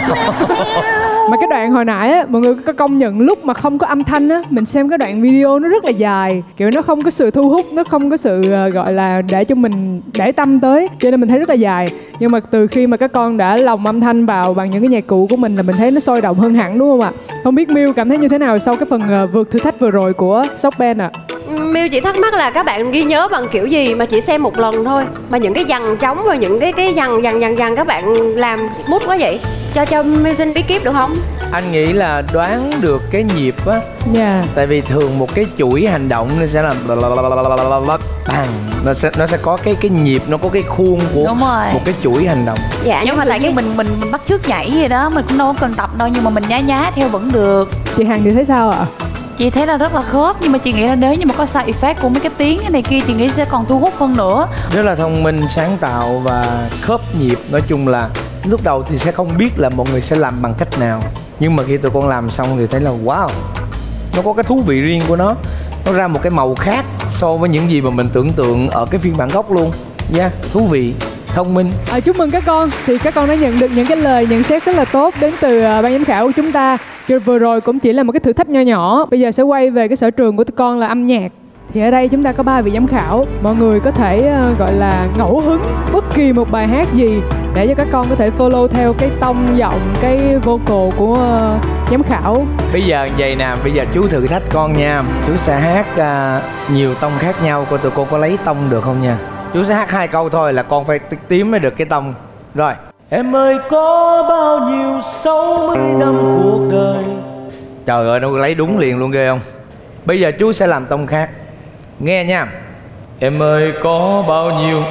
Mà cái đoạn hồi nãy á, mọi người có công nhận lúc mà không có âm thanh á, mình xem cái đoạn video nó rất là dài, kiểu nó không có sự thu hút, nó không có sự uh, gọi là để cho mình để tâm tới, cho nên mình thấy rất là dài. Nhưng mà từ khi mà các con đã lồng âm thanh vào bằng những cái nhạc cụ của mình là mình thấy nó sôi động hơn hẳn, đúng không ạ? Không biết Miu cảm thấy như thế nào sau cái phần uh, vượt thử thách vừa rồi của Shopband ạ? À? Miu chỉ thắc mắc là các bạn ghi nhớ bằng kiểu gì mà chỉ xem một lần thôi mà những cái dằn trống rồi những cái cái dằn dằn dằn dằn các bạn làm smooth quá vậy? Cho cho Miu xin bí kíp được không? Anh nghĩ là đoán được cái nhịp á. Dạ. Yeah. Tại vì thường một cái chuỗi hành động nó sẽ là bang, nó sẽ nó sẽ có cái cái nhịp, nó có cái khuôn của một cái chuỗi hành động. Dạ, nhưng mà tại cái mình mình mình bắt chước nhảy vậy đó, mình cũng đâu có cần tập đâu, nhưng mà mình nhá nhá theo vẫn được. Chị Hằng thì thấy sao ạ? Chị thấy là rất là khớp, nhưng mà chị nghĩ là nếu như mà có side effect của mấy cái tiếng cái này kia, chị nghĩ sẽ còn thu hút hơn nữa. Rất là thông minh, sáng tạo và khớp nhịp. Nói chung là lúc đầu thì sẽ không biết là mọi người sẽ làm bằng cách nào, nhưng mà khi tụi con làm xong thì thấy là wow, nó có cái thú vị riêng của nó. Nó ra một cái màu khác so với những gì mà mình tưởng tượng ở cái phiên bản gốc luôn. Dạ, yeah, thú vị, thông minh. À, chúc mừng các con. Thì các con đã nhận được những cái lời nhận xét rất là tốt đến từ uh, ban giám khảo của chúng ta. Vừa rồi cũng chỉ là một cái thử thách nho nhỏ. Bây giờ sẽ quay về cái sở trường của tụi con là âm nhạc. Thì ở đây chúng ta có ba vị giám khảo. Mọi người có thể uh, gọi là ngẫu hứng bất kỳ một bài hát gì để cho các con có thể follow theo cái tông giọng, cái vocal của uh, giám khảo. Bây giờ vậy nè, bây giờ chú thử thách con nha. Chú sẽ hát uh, nhiều tông khác nhau, coi tụi con có lấy tông được không nha. Chú sẽ hát hai câu thôi là con phải tím mới được cái tông. Rồi. Em ơi có bao nhiêu sáu mươi năm cuộc đời. Trời ơi, nó lấy đúng liền luôn, ghê không? Bây giờ chú sẽ làm tông khác. Nghe nha. Em ơi có bao nhiêu.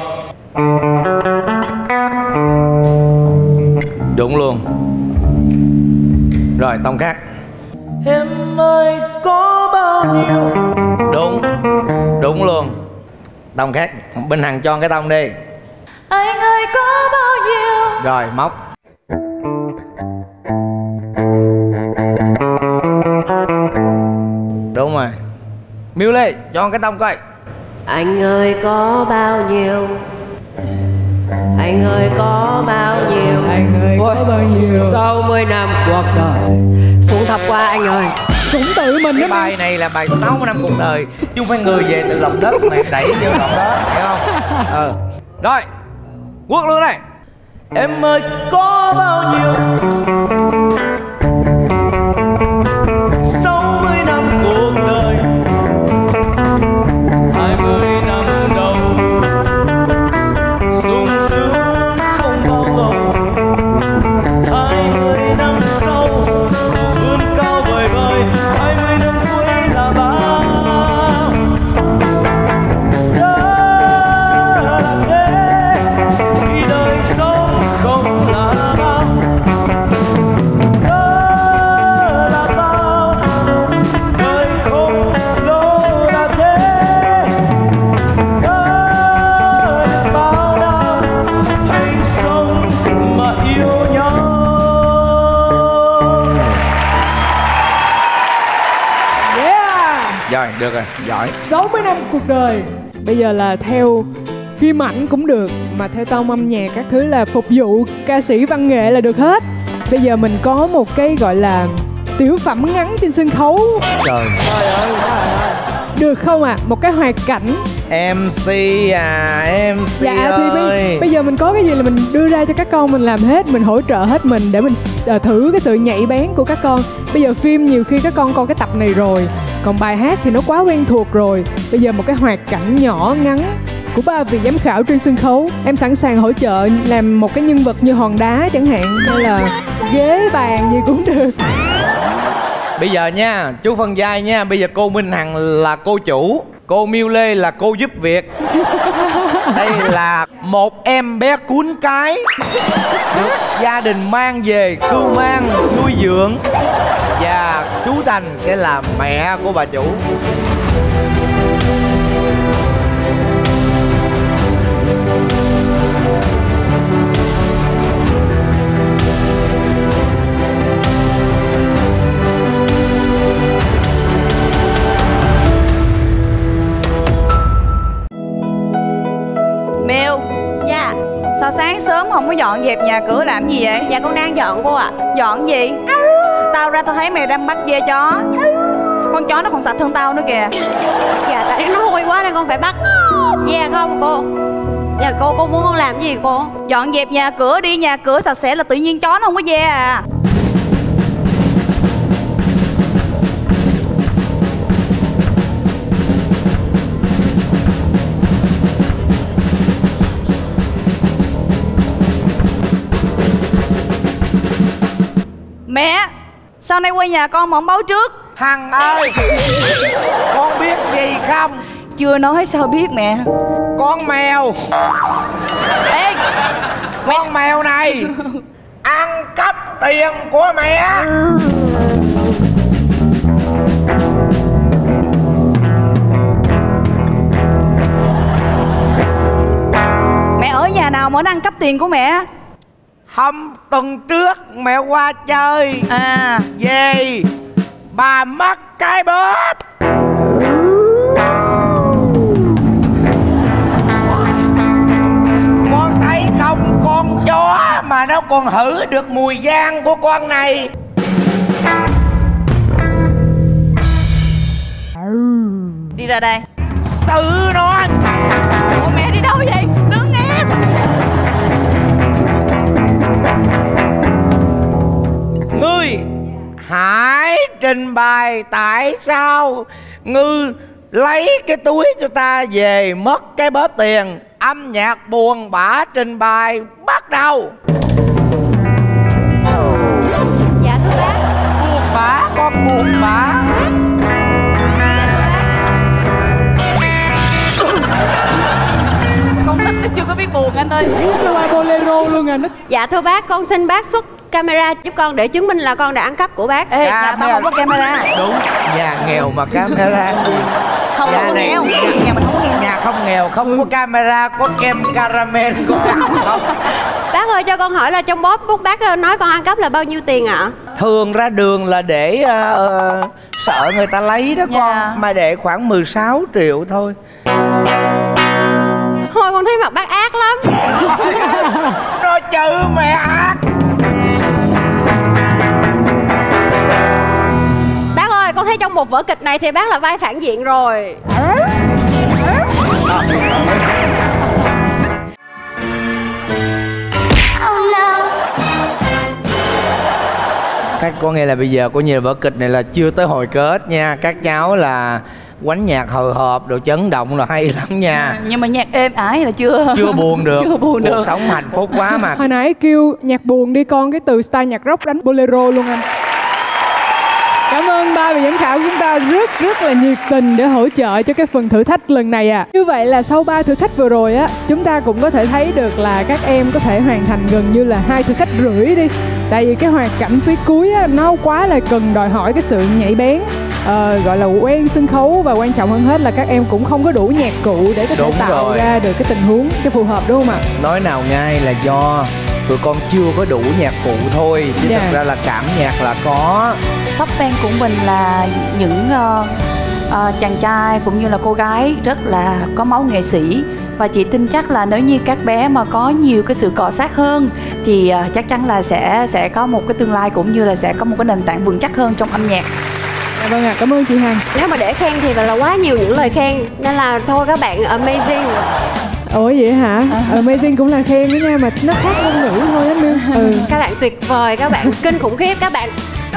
Đúng luôn. Rồi tông khác. Em ơi có bao nhiêu. Đúng. Đúng luôn. Tông khác. Bình Hằng cho cái tông đi. Anh ơi có bao nhiêu. Rồi móc. Đúng rồi. Miu Lê cho cái tông coi. Anh ơi có bao nhiêu. Anh ơi có bao nhiêu. Anh ơi có bao nhiêu. sáu mươi năm cuộc đời xuống thấp qua anh ơi. Cũng tự mình cái bài này là bài sáu mươi năm cuộc đời, chứ không phải người về từ lòng đất mà đẩy vô lòng đó, hiểu không? Ờ. Rồi quất luôn này. Em ơi có bao nhiêu sáu mươi năm cuộc đời, hai mươi năm đầu sung sướng không bao lâu, hai mươi năm sau sự vươn cao vời vời, hai mươi năm cuối là bao. Đó là thế khi đời sống không là bao. Đó là bao đời không lâu là thế. Đó là bao năm hãy sống mà yêu nhau. Yeah. Rồi được rồi, giỏi. sáu mươi năm cuộc đời. Bây giờ là theo phim ảnh cũng được, mà theo tông âm nhạc các thứ là phục vụ ca sĩ văn nghệ là được hết. Bây giờ mình có một cái gọi là tiểu phẩm ngắn trên sân khấu. Trời. Trời ơi, được không ạ? À? Một cái hoạt cảnh. em xê à, em xê Dạ ơi. thì bây, bây giờ mình có cái gì là mình đưa ra cho các con, mình làm hết, mình hỗ trợ hết mình để mình uh, thử cái sự nhạy bén của các con. Bây giờ phim nhiều khi các con coi cái tập này rồi, còn bài hát thì nó quá quen thuộc rồi. Bây giờ một cái hoạt cảnh nhỏ ngắn của ba vị giám khảo trên sân khấu. Em sẵn sàng hỗ trợ làm một cái nhân vật như hòn đá chẳng hạn, hay là ghế bàn gì cũng được. Bây giờ nha, chú phân vai nha. Bây giờ cô Minh Hằng là cô chủ, cô Miu Lê là cô giúp việc. Đây là một em bé cún cái được gia đình mang về cưu mang nuôi dưỡng, và chú Thành sẽ là mẹ của bà chủ. Miu. Dạ. Sao sáng sớm không có dọn dẹp nhà cửa làm gì vậy? Dạ con đang dọn cô ạ. Dọn gì? Tao ra tao thấy mày đang bắt dê chó. Con chó nó còn sạch hơn tao nữa kìa. Dạ tại nó hôi quá nên con phải bắt. Dạ không cô. Dạ cô, cô muốn con làm gì cô? Dọn dẹp nhà cửa đi, nhà cửa sạch sẽ là tự nhiên chó nó không có dê à. Mẹ, sau này qua nhà con mà không báo trước. Hằng ơi, con biết gì không? Chưa nói sao biết mẹ. Con mèo. Ê, con mèo này ăn cắp tiền của mẹ. Mẹ ở nhà nào mà nó ăn cắp tiền của mẹ? Hôm tuần trước mẹ qua chơi à về bà mất cái bếp. Con thấy không, con chó mà nó còn hửi được mùi gan của con này. Đi ra đây. xử nó. Ủa mẹ đi đâu vậy? Đứng em. Ngươi hãy trình bày tại sao Ngư lấy cái túi cho ta về mất cái bóp tiền. Âm nhạc buồn bã trình bày bắt đầu. Dạ thưa bác. Buồn bã, con buồn bã. Con nít nó chưa có biết buồn anh ơi. Nó là bolero luôn à. Nó... Dạ thưa bác, con xin bác xuất camera giúp con để chứng minh là con đã ăn cắp của bác. Ê, nhà tao không có camera. Đúng, nhà nghèo mà camera gì. Không, Nhà không có này- nghèo. Nhà mình không có nghèo. Nhà không nghèo, không có camera, có kem caramel, có không. Bác ơi cho con hỏi là trong bóp bút bác nói con ăn cắp là bao nhiêu tiền ạ? Thường ra đường là để ờ, ờ, sợ người ta lấy đó con. Dạ. Mà để khoảng mười sáu triệu thôi. Thôi con thấy mặt bác ác lắm. Nó chữ mẹ ác. Bác ơi con thấy trong một vở kịch này thì bác là vai phản diện rồi. Các có nghe là bây giờ coi như là vở kịch này là chưa tới hồi kết nha. Các cháu là quánh nhạc hồi hộp, đồ chấn động là hay lắm nha. Nhưng mà nhạc êm ái là chưa. Chưa buồn được. Chưa buồn Cuộc được. sống hạnh phúc quá mà. Hồi nãy kêu nhạc buồn đi con, cái từ style nhạc rock đánh bolero luôn anh. Cảm ơn ba vị giám khảo của chúng ta rất rất là nhiệt tình để hỗ trợ cho cái phần thử thách lần này à. Như vậy là sau ba thử thách vừa rồi á, chúng ta cũng có thể thấy được là các em có thể hoàn thành gần như là hai thử thách rưỡi đi. Tại vì cái hoạt cảnh phía cuối á, nó quá là cần đòi hỏi cái sự nhạy bén, ờ, gọi là quen sân khấu, và quan trọng hơn hết là các em cũng không có đủ nhạc cụ để có thể Đúng tạo rồi. ra được cái tình huống cho phù hợp, đúng không ạ? Nói nào ngay là do tụi con chưa có đủ nhạc cụ thôi. Chứ Dạ. thật ra là cảm nhạc là có. Top fan của mình là những uh, uh, chàng trai cũng như là cô gái rất là có máu nghệ sĩ. Và chị tin chắc là nếu như các bé mà có nhiều cái sự cọ sát hơn thì uh, chắc chắn là sẽ sẽ có một cái tương lai cũng như là sẽ có một cái nền tảng vững chắc hơn trong âm nhạc. Dạ vâng ạ, cảm ơn chị Hằng. Nếu mà để khen thì là quá nhiều những lời khen. Nên là thôi các bạn amazing. Ủa vậy hả? Amazing cũng là khen đó nha, mà nó khác ngôn ngữ thôi á Miu. Ừ. Các bạn tuyệt vời, các bạn kinh khủng khiếp, các bạn.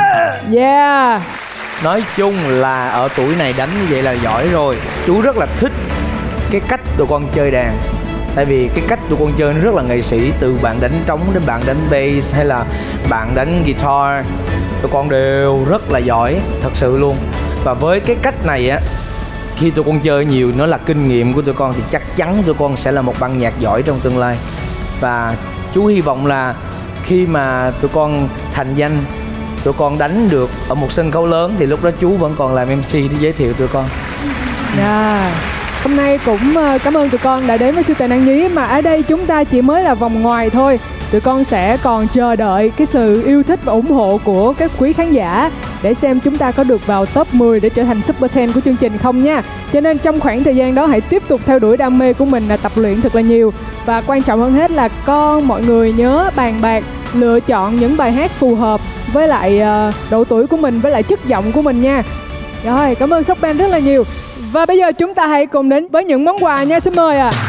Yeah. Nói chung là ở tuổi này đánh như vậy là giỏi rồi. Chú rất là thích cái cách tụi con chơi đàn. Tại vì cái cách tụi con chơi nó rất là nghệ sĩ. Từ bạn đánh trống đến bạn đánh bass hay là bạn đánh guitar, tụi con đều rất là giỏi, thật sự luôn. Và với cái cách này á, khi tụi con chơi nhiều, nó là kinh nghiệm của tụi con, thì chắc chắn tụi con sẽ là một ban nhạc giỏi trong tương lai. Và chú hy vọng là khi mà tụi con thành danh, tụi con đánh được ở một sân khấu lớn, thì lúc đó chú vẫn còn làm em xê để giới thiệu tụi con. Yeah. Hôm nay cũng ờ, cảm ơn tụi con đã đến với Siêu Tài Năng Nhí. Mà ở đây chúng ta chỉ mới là vòng ngoài thôi. Tụi con sẽ còn chờ đợi cái sự yêu thích và ủng hộ của các quý khán giả để xem chúng ta có được vào top mười để trở thành Super mười của chương trình không nha. Cho nên trong khoảng thời gian đó hãy tiếp tục theo đuổi đam mê của mình, là tập luyện thật là nhiều. Và quan trọng hơn hết là con mọi người nhớ bàn bạc lựa chọn những bài hát phù hợp với lại ờ, độ tuổi của mình, với lại chất giọng của mình nha. Rồi, cảm ơn Sóc Band rất là nhiều. Và bây giờ chúng ta hãy cùng đến với những món quà nha, xin mời ạ. À.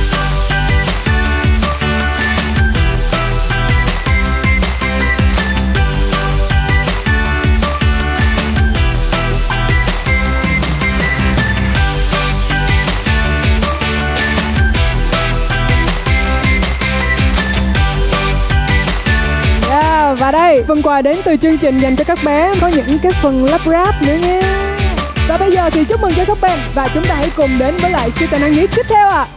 Yeah, và đây, phần quà đến từ chương trình dành cho các bé, có những cái phần lắp ráp nữa nha. Và bây giờ thì chúc mừng cho Sóc Band, và chúng ta hãy cùng đến với lại Siêu Tài Năng Nhí tiếp theo ạ. À.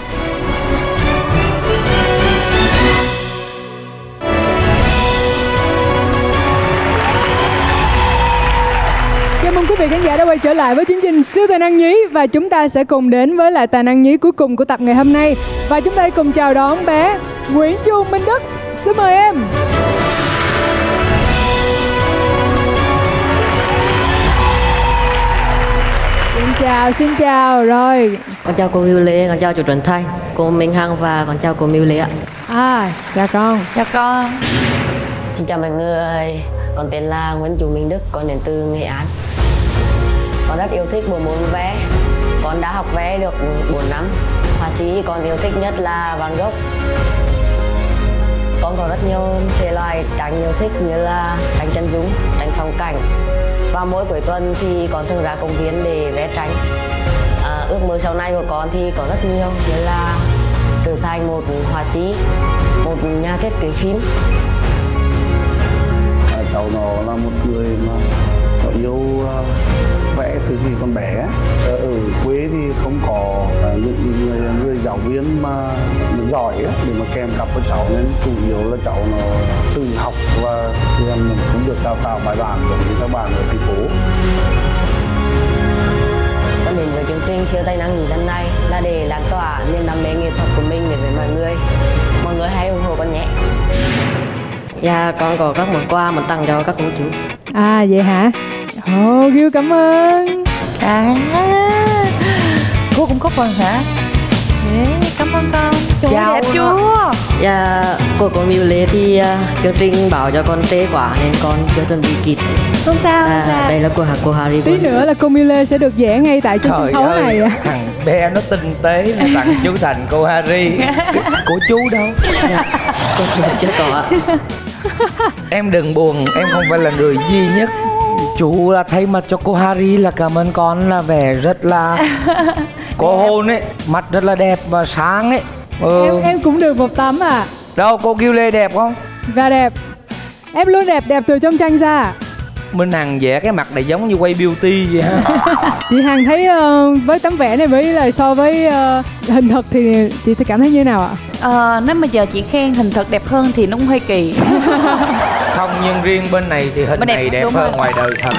Chào mừng quý vị khán giả đã quay trở lại với chương trình Siêu Tài Năng Nhí, và chúng ta sẽ cùng đến với lại tài năng nhí cuối cùng của tập ngày hôm nay. Và chúng ta hãy cùng chào đón bé Nguyễn Chu Minh Đức. Xin mời em. Xin chào, xin chào. Rồi. Con chào cô Hữu Lê, con chào chú Trần Thanh, cô Minh Hằng và con chào cô Miu Lê ạ. À, chào con. Chào con. Xin chào mọi người, con tên là Nguyễn Chu Minh Đức, con đến từ Nghệ An. Con rất yêu thích bộ môn vẽ. con đã học vẽ được bốn năm. Họa sĩ con yêu thích nhất là Van Gogh. Con có rất nhiều thể loại tranh yêu thích như là tranh chân dung, tranh phong cảnh. Và mỗi cuối tuần thì con thường ra công viên để vẽ tranh. À, ước mơ sau này của con thì có rất nhiều, như là trở thành một họa sĩ, một nhà thiết kế phim. À, cháu nó là một người mà có yêu uh, vẽ từ khi còn bé. Ở quê thì không có uh, những người, người giáo viên mà giỏi á, để mà kèm cặp với cháu, nên chủ yếu là cháu nó tự học và cũng được đào tạo bài bản giống như các bạn ở thành phố. Con đến với chương trình Siêu Tài Năng Nhí lần này là để lan tỏa niềm đam mê nghệ thuật của mình đến với mọi người. Mọi người hãy ủng hộ con nhé. Dạ, con có các món quà muốn tặng cho các cô chú. À vậy hả? Ồ, Gil cảm ơn. À, cô cũng có phần hả? Đấy, cảm ơn con. Trời ơi, đẹp chưa? Dạ, của cô Miu Lê thì uh, chương trình bảo cho con trễ quá nên con chưa chuẩn bị kịp. Không sao, à, không sao. Đây là của hạt cô Harry. Tí nữa là cô Miu Lê sẽ được vẽ ngay tại trên sân khấu ơi, này. Thằng bé nó tinh tế, nó tặng chú Thành cô Harry. Của chú đâu? Dạ, cô chưa có. Em đừng buồn, em không phải là người duy nhất. Chú là thay mặt cho cô Harry là cảm ơn con là vẻ rất là cô hôn ấy, mặt rất là đẹp và sáng ấy. Ừ. Em em cũng được một tấm à. Đâu, cô Gil Lê đẹp không? Và đẹp. Em luôn đẹp, đẹp từ trong tranh ra. Minh Hằng vẽ cái mặt này giống như quay beauty vậy ha. Chị Hằng thấy uh, với tấm vẽ này với là so với uh, hình thật thì chị cảm thấy như thế nào ạ? Ờ, nếu mà giờ chị khen hình thật đẹp hơn thì nó cũng hơi kỳ. Không, nhưng riêng bên này thì hình bên này đẹp, đẹp hơn rồi. Ngoài đời thật.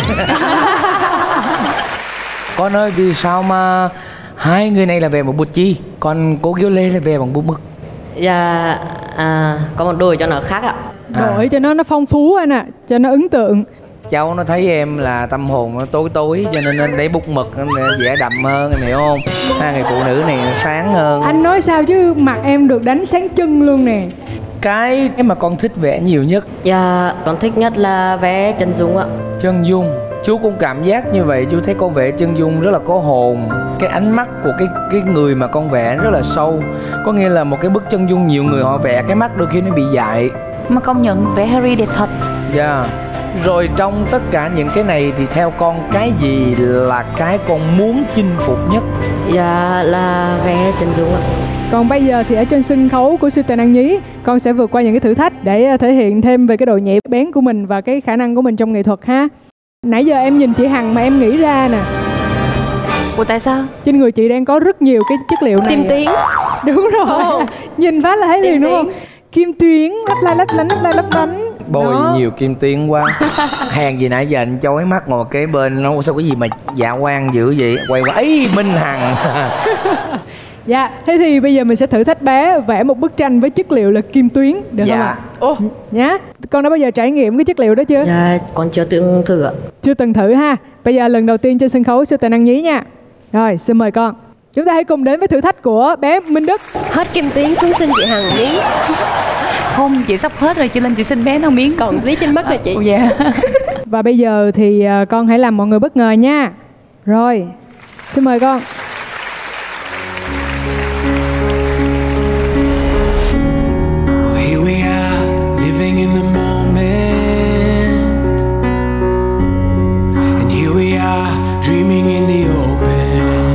Con ơi, vì sao mà hai người này là về một bút chì, còn cô Gil Lê là về bằng bút mực? Dạ, à, có một đôi cho nó khác ạ. Đổi à. cho nó nó phong phú anh ạ, à, cho nó ấn tượng. Cháu nó thấy em là tâm hồn nó tối tối cho nên nên lấy bút mực vẽ đậm hơn, em hiểu không? Hai người phụ nữ này nó sáng hơn. Anh nói sao chứ mặt em được đánh sáng chân luôn nè. Cái mà con thích vẽ nhiều nhất? Dạ, con thích nhất là vẽ chân dung ạ. Chân dung. Chú cũng cảm giác như vậy, chú thấy con vẽ chân dung rất là có hồn. Cái ánh mắt của cái cái người mà con vẽ rất là sâu. Có nghĩa là một cái bức chân dung nhiều người họ vẽ cái mắt đôi khi nó bị dại. Mà công nhận vẽ Harry đẹp thật. Dạ yeah. Rồi trong tất cả những cái này thì theo con cái gì là cái con muốn chinh phục nhất? Dạ là vẽ chân dung ạ. Còn bây giờ thì ở trên sân khấu của Siêu Tài Năng Nhí, con sẽ vượt qua những cái thử thách để thể hiện thêm về cái độ nhạy bén của mình và cái khả năng của mình trong nghệ thuật ha. Nãy giờ em nhìn chị Hằng mà em nghĩ ra nè. Ủa tại sao? Trên người chị đang có rất nhiều cái chất liệu này. Kim tuyến. Đúng rồi. Oh. Nhìn phát là thấy liền đúng không? Kim tuyến, lấp la lấp lánh, lấp la lấp lánh. Bôi nhiều kim tuyến quá. Hàng gì nãy giờ anh chói mắt ngồi kế bên nó sao cái gì mà dạ quan dữ vậy? Quay qua ấy Minh Hằng. Dạ, thế thì bây giờ mình sẽ thử thách bé vẽ một bức tranh với chất liệu là kim tuyến, được dạ. không ạ? Ồ, nhá. Con đã bao giờ trải nghiệm cái chất liệu đó chưa? Dạ, con chưa từng thử ạ. Chưa từng thử ha. Bây giờ lần đầu tiên trên sân khấu Siêu Tài Năng Nhí nha. Rồi, xin mời con. Chúng ta hãy cùng đến với thử thách của bé Minh Đức. Hết kim tuyến xuống xin chị Hằng miếng. Không, chị sắp hết rồi, chị lên chị xin bé nó miếng. Còn tí trên mắt là chị. Dạ. Và bây giờ thì con hãy làm mọi người bất ngờ nha. Rồi, xin mời con. Here we are, living in the moment. And here we are, dreaming in the open.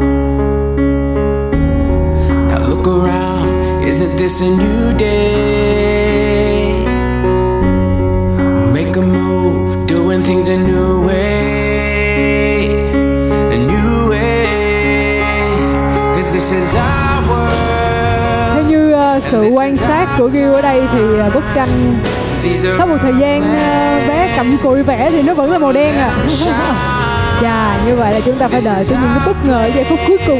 Now look around, isn't this a new day? Make a move, doing things a new way. A new way, 'cause this is our world. Theo như uh, sự quan sát của Gil ở đây thì uh, bức tranh sau một thời gian uh, bé cầm cùi vẽ thì nó vẫn là màu đen à. Chà, như vậy là chúng ta phải đợi tới những cái bất ngờ ở giây phút cuối cùng.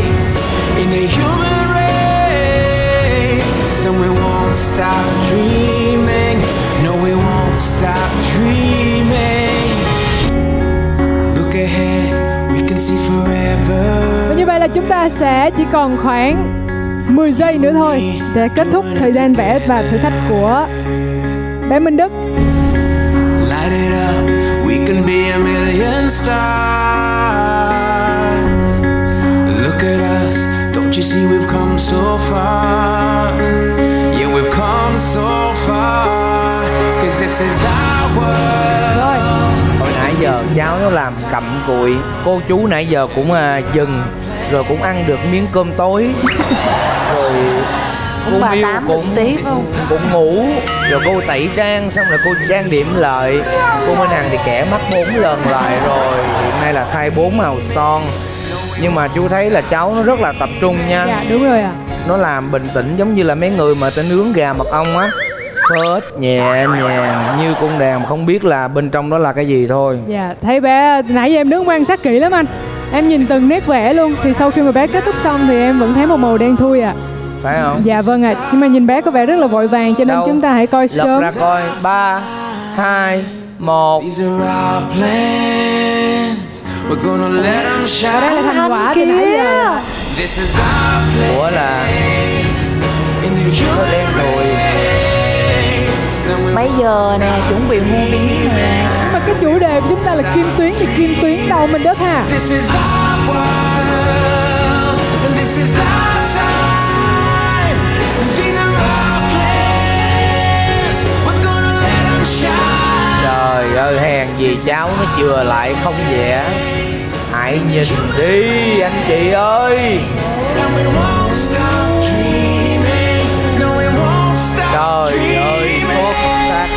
So we won't stop dreaming. No, we won't stop dreaming. Look ahead, we can see forever. Và như vậy là chúng ta sẽ chỉ còn khoảng mười giây nữa thôi để kết thúc thời gian vẽ và thử thách của bé Minh Đức. Light it up, we can be a million stars. Can't you see we've come so far? Yeah, we've come so far. Cause this is our world. Hồi nãy giờ cháu nó làm cặm cụi. Cô chú nãy giờ cũng à, dừng. Rồi cũng ăn được miếng cơm tối. Rồi cô bà Miu tám cũng tí không? cũng ngủ. Rồi cô tẩy trang xong rồi cô trang điểm lại. Cô Minh Hằng thì kẻ mắt bốn lần lại rồi. Hiện nay là thay bốn màu son. Nhưng mà chú thấy là cháu nó rất là tập trung nha. Dạ đúng rồi ạ. À. Nó làm bình tĩnh giống như là mấy người mà ta nướng gà mật ong á. Phớt nhẹ nhàng như con đàn, không biết là bên trong đó là cái gì thôi. Dạ, thấy bé nãy giờ em đứng quan sát kỹ lắm anh. Em nhìn từng nét vẽ luôn. Thì sau khi mà bé kết thúc xong thì em vẫn thấy một màu đen thui à. Phải không? Dạ vâng ạ. À. Nhưng mà nhìn bé có vẻ rất là vội vàng, cho nên đâu? Chúng ta hãy coi lật sớm. ra coi. Ba, hai, một. We're gonna let them shine. Đó là thành quả từ nãy giờ. This is our Ủa là nó đen rồi. Bây giờ nè, chuẩn bị mua biến nè. Mà cái chủ đề của chúng ta là kim tuyến thì kim tuyến đâu mình đất ha. This is our world, and this is our time. These are our plans. We're gonna let them shine. Trời ơi, hèn gì cháu nó chừa lại không vẽ. Hãy nhìn đi anh chị ơi. Trời ơi, xuất sắc.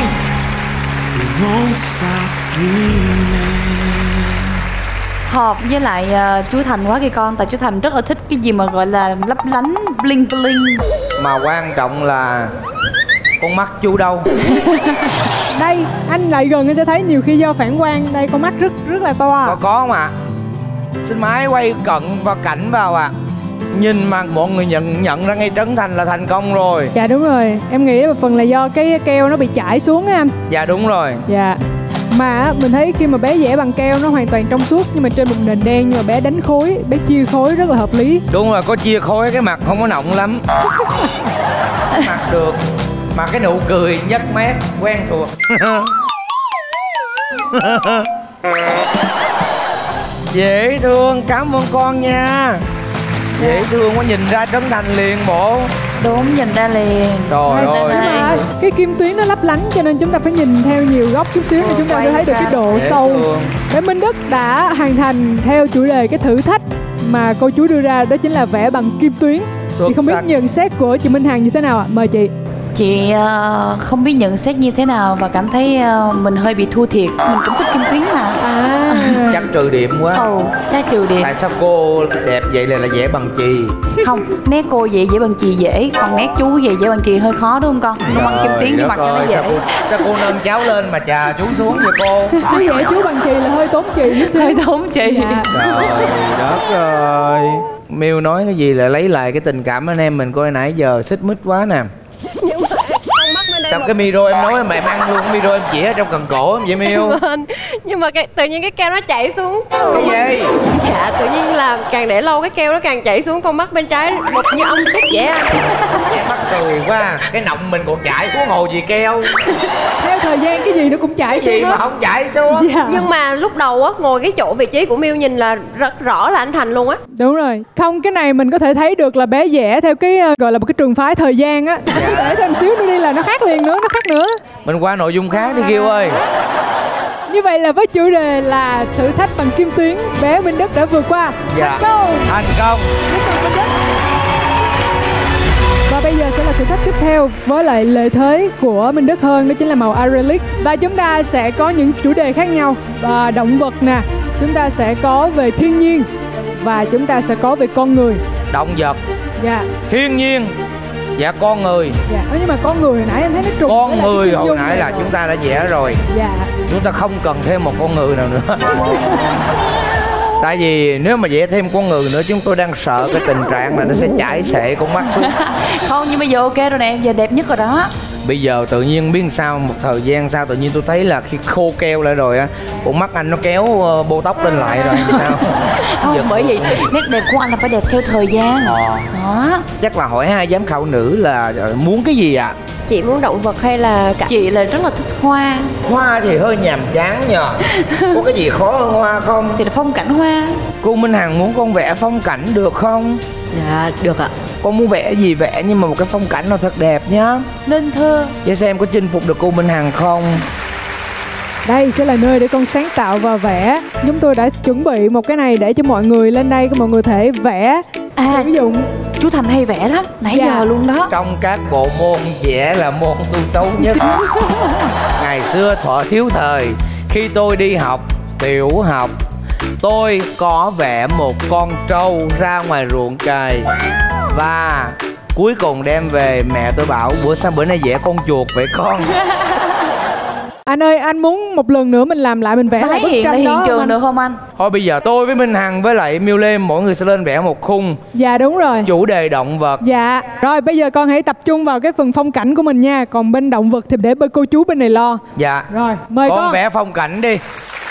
Hợp với lại uh, chú Thành quá kìa con. Tại chú Thành rất là thích cái gì mà gọi là lấp lánh bling bling. Mà quan trọng là con mắt chú đâu? Đây, anh lại gần anh sẽ thấy nhiều khi do phản quang. Đây con mắt rất rất là to. Có có không ạ? À? Xin máy quay cận và cảnh vào ạ. À. Nhìn mà mọi người nhận nhận ra ngay Trấn Thành là thành công rồi. Dạ đúng rồi. Em nghĩ một phần là do cái keo nó bị chảy xuống á anh. Dạ đúng rồi. Dạ. Mà mình thấy khi mà bé vẽ bằng keo nó hoàn toàn trong suốt, nhưng mà trên một nền đen, nhưng mà bé đánh khối, bé chia khối rất là hợp lý. Đúng rồi, có chia khối cái mặt không có nọng lắm. Mặt được. Mà cái nụ cười nhếch mép quen thuộc. Dễ thương, cảm ơn con nha. Dễ thương quá, nhìn ra Trấn Thành liền bộ. Đúng, nhìn ra liền. Trời ơi. Mà cái kim tuyến nó lấp lánh cho nên chúng ta phải nhìn theo nhiều góc chút xíu để chúng ta sẽ thấy được cái độ Dễ sâu. thương. Bé Minh Đức đã hoàn thành theo chủ đề cái thử thách mà cô chú đưa ra, đó chính là vẽ bằng kim tuyến. Xuất Thì không biết sắc. nhận xét của chị Minh Hằng như thế nào ạ? À? Mời chị. Chị uh, không biết nhận xét như thế nào và cảm thấy uh, mình hơi bị thua thiệt. Mình cũng thích kim tuyến mà. À. Chắc trừ điểm quá. Ồ, chắc trừ điểm. Tại sao cô đẹp vậy là là vẽ bằng chì? Không, nét cô vậy vẽ bằng chì dễ, còn nét chú vậy vẽ bằng chì hơi khó đúng không con? Nó bằng kim tuyến nhưng mặt cho nó dễ. Sao cô, sao cô nâng cháu lên mà chà chú xuống vậy cô? Chú vẽ chú bằng chì là hơi tốn chì chút xíu. Hơi tốn chì. Dạ. Trời đất ơi. Miu nói cái gì là lấy lại cái tình cảm anh em mình coi nãy giờ xích mích quá nè. Sao cái micro em nói mà em ăn luôn, micro em chỉ ở trong cần cổ em vậy Miu? Nhưng mà cái, tự nhiên cái keo nó chảy xuống. Cái gì? Dạ, tự nhiên là càng để lâu cái keo nó càng chảy xuống con mắt bên trái bụp như ông chết vậy anh. Em mắc cười quá. Cái nọng mình còn chảy huống hồ gì keo. Theo thời gian cái gì nó cũng chảy Cái gì xuống mà hết. không chảy xuống. Dạ. Nhưng mà lúc đầu á, ngồi cái chỗ vị trí của Miu nhìn là rất rõ là anh Thành luôn á. Đúng rồi. Không, cái này mình có thể thấy được là bé vẽ theo cái uh, gọi là một cái trường phái thời gian á. Dạ. Để thêm xíu nữa đi là nó khác liền nữa, nó khác nữa. Mình qua nội dung khác đi Kiều ơi. Như vậy là với chủ đề là thử thách bằng kim tuyến, bé Minh Đức đã vượt qua. Dạ. Thành công. Thành công. Và bây giờ sẽ là thử thách tiếp theo với lại lợi thế của Minh Đức hơn, đó chính là màu acrylic. Và chúng ta sẽ có những chủ đề khác nhau. Và động vật nè, chúng ta sẽ có về thiên nhiên và chúng ta sẽ có về con người. Động vật. Dạ. Thiên nhiên. Dạ con người. Dạ. Ơ, nhưng mà con người hồi nãy em thấy nó trùng. Con người hồi nãy là chúng ta đã vẽ rồi. Dạ. Chúng ta không cần thêm một con người nào nữa. Tại vì nếu mà vẽ thêm con người nữa chúng tôi đang sợ cái tình trạng là nó sẽ chảy xệ con mắt xuống. Không, nhưng bây giờ ok rồi nè, giờ đẹp nhất rồi đó. Bây giờ tự nhiên biết sao, một thời gian sau tự nhiên tôi thấy là khi khô keo lại rồi á, con mắt anh nó kéo uh, bô tóc lên lại rồi thì sao? Không, Giật bởi vì nét đẹp của anh là phải đẹp theo thời gian. Ờ. Đó. Chắc là hỏi hai giám khảo nữ là muốn cái gì ạ? À? Chị muốn động vật hay là cả? Chị là rất là thích hoa. Hoa thì hơi nhàm chán nhờ. Có cái gì khó hơn hoa không? Thì là phong cảnh hoa. Cô Minh Hằng muốn con vẽ phong cảnh được không? Dạ được ạ. Con muốn vẽ gì vẽ nhưng mà một cái phong cảnh nào thật đẹp nhá. Nên thơ. Để xem có chinh phục được cô Minh Hằng không. Đây sẽ là nơi để con sáng tạo và vẽ. Chúng tôi đã chuẩn bị một cái này để cho mọi người lên đây, mọi người thể vẽ À, sử dụng. chú Thành hay vẽ lắm, nãy Dạ. giờ luôn đó. Trong các bộ môn vẽ là môn tôi xấu nhất. Ngày xưa thuở thiếu thời, khi tôi đi học tiểu học, tôi có vẽ một con trâu ra ngoài ruộng cày. Và cuối cùng đem về, mẹ tôi bảo bữa sáng bữa nay vẽ con chuột vậy con. Anh ơi, anh muốn một lần nữa mình làm lại, mình vẽ lại Lấy bức hiện tranh lại đó hiện trường anh? được không anh? Thôi bây giờ tôi với Minh Hằng với lại Miu Lê mỗi người sẽ lên vẽ một khung. Dạ đúng rồi. Chủ đề động vật. Dạ. Rồi bây giờ con hãy tập trung vào cái phần phong cảnh của mình nha. Còn bên động vật thì để bên cô chú bên này lo. Dạ. Rồi, mời con. con. vẽ phong cảnh đi.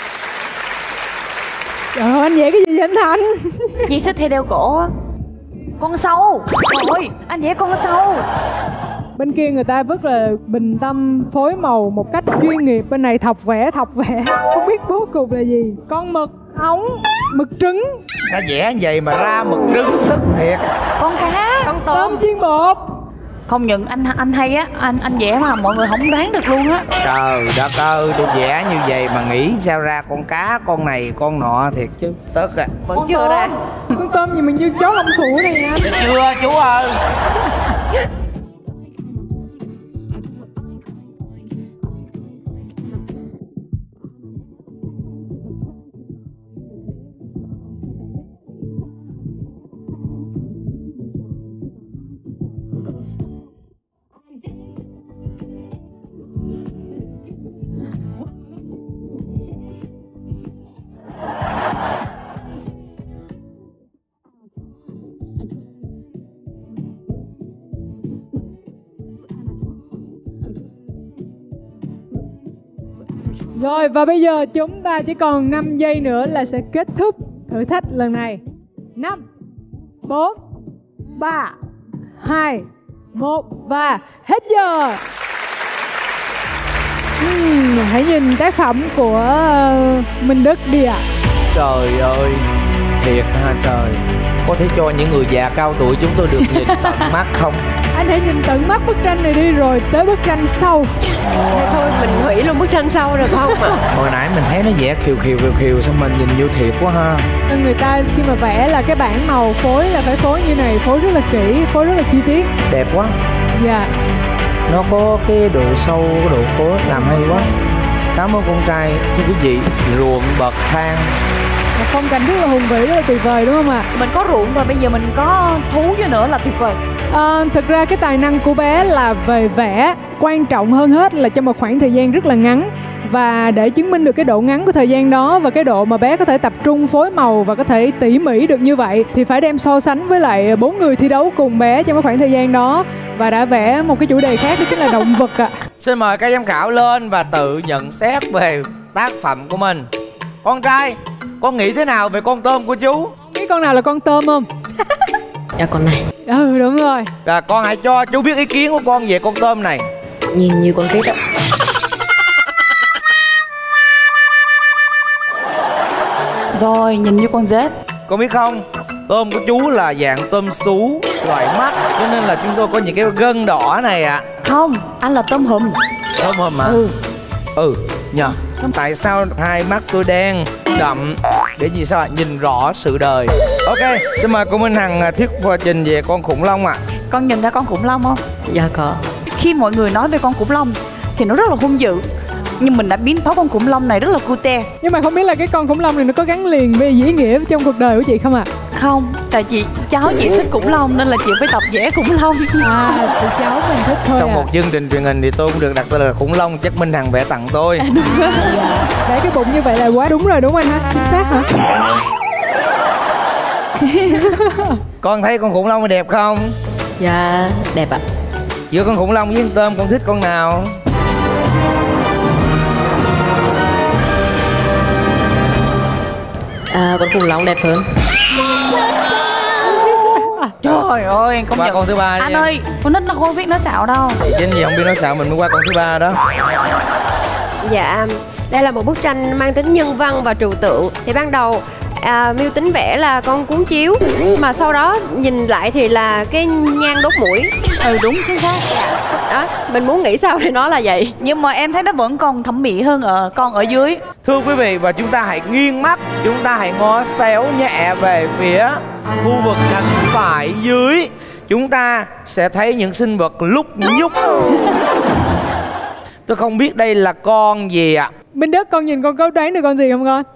Trời ơi, anh vẽ cái gì vậy anh Thành? Chị xích hay đeo cổ á. Con sâu. Ôi, anh vẽ con sâu. Bên kia người ta rất là bình tâm phối màu một cách chuyên nghiệp. Bên này thọc vẽ, thọc vẽ. Không biết bố cục là gì. Con mực, ống, mực trứng. Nó vẽ vậy mà ra mực trứng tức thiệt. Con cá. Con Tôm tôm. chiên bột. Không nhận anh anh hay á, anh anh vẽ mà mọi người không đoán được luôn á. Trời đất ơi, tôi vẽ như vậy mà nghĩ sao ra con cá, con này, con nọ thiệt chứ. Tức à. Vẫn chưa ra. Con tôm gì mà như chó lông sủ này anh. Chưa chú ơi. Rồi và bây giờ chúng ta chỉ còn năm giây nữa là sẽ kết thúc thử thách lần này. Năm, bốn, ba, hai, một và hết giờ. Uhm, hãy nhìn tác phẩm của uh, Minh Đức đi ạ. Trời ơi, thiệt ha trời. Có thể cho những người già cao tuổi chúng tôi được nhìn tận mắt không? Anh hãy nhìn tận mắt bức tranh này đi rồi tới bức tranh sau. Thế thôi mình hủy luôn bức tranh sau được không ạ? Hồi nãy mình thấy nó vẽ khiều khiều khiều khiều xong mình nhìn vô thiệt quá ha. Người ta khi mà vẽ là cái bảng màu phối là phải phối như này, phối rất là kỹ, phối rất là chi tiết. Đẹp quá. Dạ. Nó có cái độ sâu, cái độ phối làm hay quá. Cảm ơn con trai. Thưa quý vị, ruộng bậc thang. Một phong cảnh rất là hùng vĩ, rất là tuyệt vời đúng không ạ? Mình có ruộng rồi, bây giờ mình có thú cho nữa là tuyệt vời. À, thực ra cái tài năng của bé là về vẽ. Quan trọng hơn hết là trong một khoảng thời gian rất là ngắn. Và để chứng minh được cái độ ngắn của thời gian đó và cái độ mà bé có thể tập trung phối màu và có thể tỉ mỉ được như vậy thì phải đem so sánh với lại bốn người thi đấu cùng bé trong cái khoảng thời gian đó và đã vẽ một cái chủ đề khác đó chính là động vật ạ. À. Xin mời các giám khảo lên và tự nhận xét về tác phẩm của mình. Con trai, con nghĩ thế nào về con tôm của chú? Biết con nào là con tôm không? Dạ con này. Ừ đúng rồi. Là con hãy cho chú biết ý kiến của con về con tôm này. Nhìn như con rết ạ. Rồi, nhìn như con rết. Con biết không, tôm của chú là dạng tôm sú, loại mắt, cho nên là chúng tôi có những cái gân đỏ này ạ. À. Không, anh là tôm hùm. Tôm hùm hả? Ừ. Ừ, nhờ. Tại sao hai mắt tôi đen, đậm, để gì sao ạ? À? Nhìn rõ sự đời. Ok, xin mời cô Minh Hằng thuyết trình về con khủng long ạ. À. Con nhìn ra con khủng long không? Dạ có. Khi mọi người nói về con khủng long thì nó rất là hung dữ, nhưng mình đã biến tấu con khủng long này rất là cute. Nhưng mà không biết là cái con khủng long này nó có gắn liền với ý nghĩa trong cuộc đời của chị không ạ? À? Không, tại chị cháu chị thích khủng long nên là chị phải tập vẽ khủng long. À, chị cháu mình thích thôi. Trong à. một chương trình truyền hình thì tôi cũng được đặt tên là khủng long, chắc Minh Hằng vẽ tặng tôi. À, đúng rồi. Dạ. Để cái bụng như vậy là quá đúng rồi đúng không anh ha? Chính xác hả? Con thấy con khủng long đẹp không? Dạ đẹp ạ. Giữa con khủng long với con tôm con thích con nào? À, con khủng long đẹp hơn. Trời ơi, công qua nhận. Con thứ ba đi. Anh ơi, con nít nó không biết nói xạo đâu. Chính vì không biết nói xạo mình mới qua con thứ ba đó. Dạ, đây là một bức tranh mang tính nhân văn và trừu tượng. Thì ban đầu à, Miu tính vẽ là con cuốn chiếu, mà sau đó nhìn lại thì là cái nhang đốt mũi. Ừ đúng chính xác. Đó, mình muốn nghĩ sao thì nó là vậy. Nhưng mà em thấy nó vẫn còn thẩm mỹ hơn ở con ở dưới. Thưa quý vị, và chúng ta hãy nghiêng mắt, chúng ta hãy ngó xéo nhẹ về phía khu vực cánh phải dưới. Chúng ta sẽ thấy những sinh vật lúc nhúc. Tôi không biết đây là con gì ạ. À? Minh Đức, con nhìn con có đoán được con gì không con?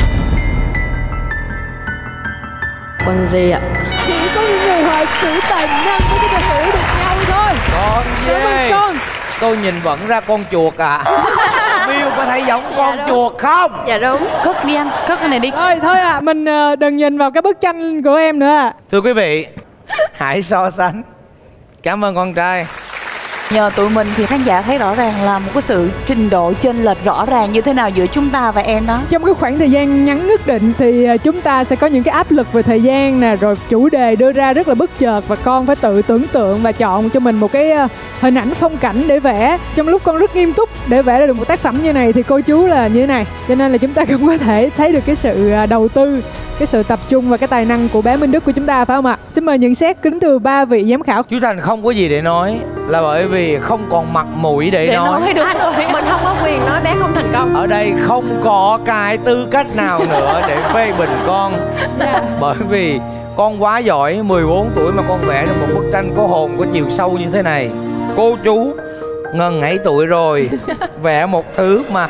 Con gì ạ? Chỉ có những người họa sĩ tài năng mới có thể hiểu được nhau thôi. Con Cảm ơn gì? con. Tôi nhìn vẫn ra con chuột à. Miu có thấy giống Dạ con đúng. chuột không? Dạ đúng. Cất đi anh, cất cái này đi. Thôi thôi à, mình ờ, đừng nhìn vào cái bức tranh của em nữa à. Thưa quý vị, hãy so sánh. Cảm ơn con trai. Nhờ tụi mình thì khán giả thấy rõ ràng là một cái sự trình độ chênh lệch rõ ràng như thế nào giữa chúng ta và em đó. Trong cái khoảng thời gian ngắn nhất định thì ờ, chúng ta sẽ có những cái áp lực về thời gian nè, rồi chủ đề đưa ra rất là bất chợt và con phải tự tưởng tượng và chọn cho mình một cái ờ, hình ảnh phong cảnh để vẽ. Trong lúc con rất nghiêm túc để vẽ ra được một tác phẩm như này thì cô chú là như thế này, cho nên là chúng ta cũng có thể thấy được cái sự ờ, đầu tư, cái sự tập trung và cái tài năng của bé Minh Đức của chúng ta, phải không ạ? Xin mời nhận xét kính từ ba vị giám khảo. Chú Thành không có gì để nói là bởi vì không còn mặt mũi để, Để nói. nói được Anh, rồi. mình không có quyền nói bé không thành công. Ở đây không có cái tư cách nào nữa để phê bình con. Dạ. Bởi vì con quá giỏi, mười bốn tuổi mà con vẽ được một bức tranh có hồn, có chiều sâu như thế này. Cô chú ngần ấy tuổi rồi vẽ một thứ mà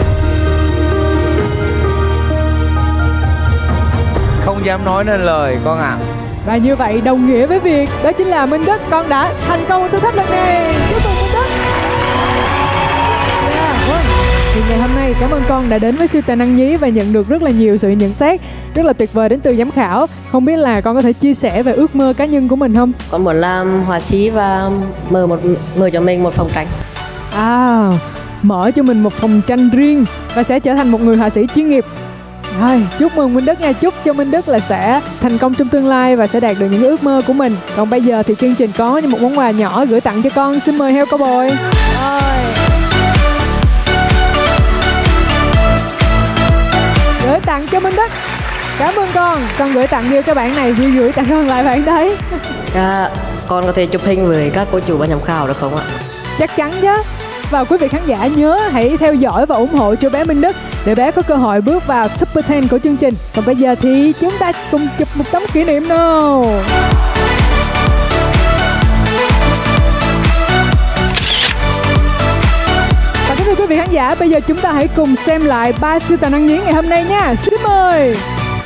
không dám nói nên lời con ạ. À. Và như vậy đồng nghĩa với việc đó chính là Minh Đức, con đã thành công thử thách lần này. Chúc mừng Minh Đức. Yeah, vâng. Thì ngày hôm nay cảm ơn con đã đến với siêu tài năng nhí và nhận được rất là nhiều sự nhận xét rất là tuyệt vời đến từ giám khảo. Không biết là con có thể chia sẻ về ước mơ cá nhân của mình không? Con muốn làm họa sĩ và mở một mở cho mình một phòng tranh. À, mở cho mình một phòng tranh riêng và sẽ trở thành một người họa sĩ chuyên nghiệp. Rồi, chúc mừng Minh Đức nha, chúc cho Minh Đức là sẽ thành công trong tương lai và sẽ đạt được những ước mơ của mình. Còn bây giờ thì chương trình có một món quà nhỏ gửi tặng cho con, xin mời Heo Cowboy. Rồi. Gửi tặng cho Minh Đức. Cảm ơn con, con gửi tặng như các bạn này thì gửi tặng con lại bạn đấy. À, con có thể chụp hình với các cô chủ ban giám khảo được không ạ? Chắc chắn chứ. Và quý vị khán giả nhớ hãy theo dõi và ủng hộ cho bé Minh Đức để bé có cơ hội bước vào Super mười của chương trình. Còn bây giờ thì chúng ta cùng chụp một tấm kỷ niệm nào. Và kính thưa quý vị khán giả, bây giờ chúng ta hãy cùng xem lại ba siêu tài năng nhí ngày hôm nay nha. Xin mời.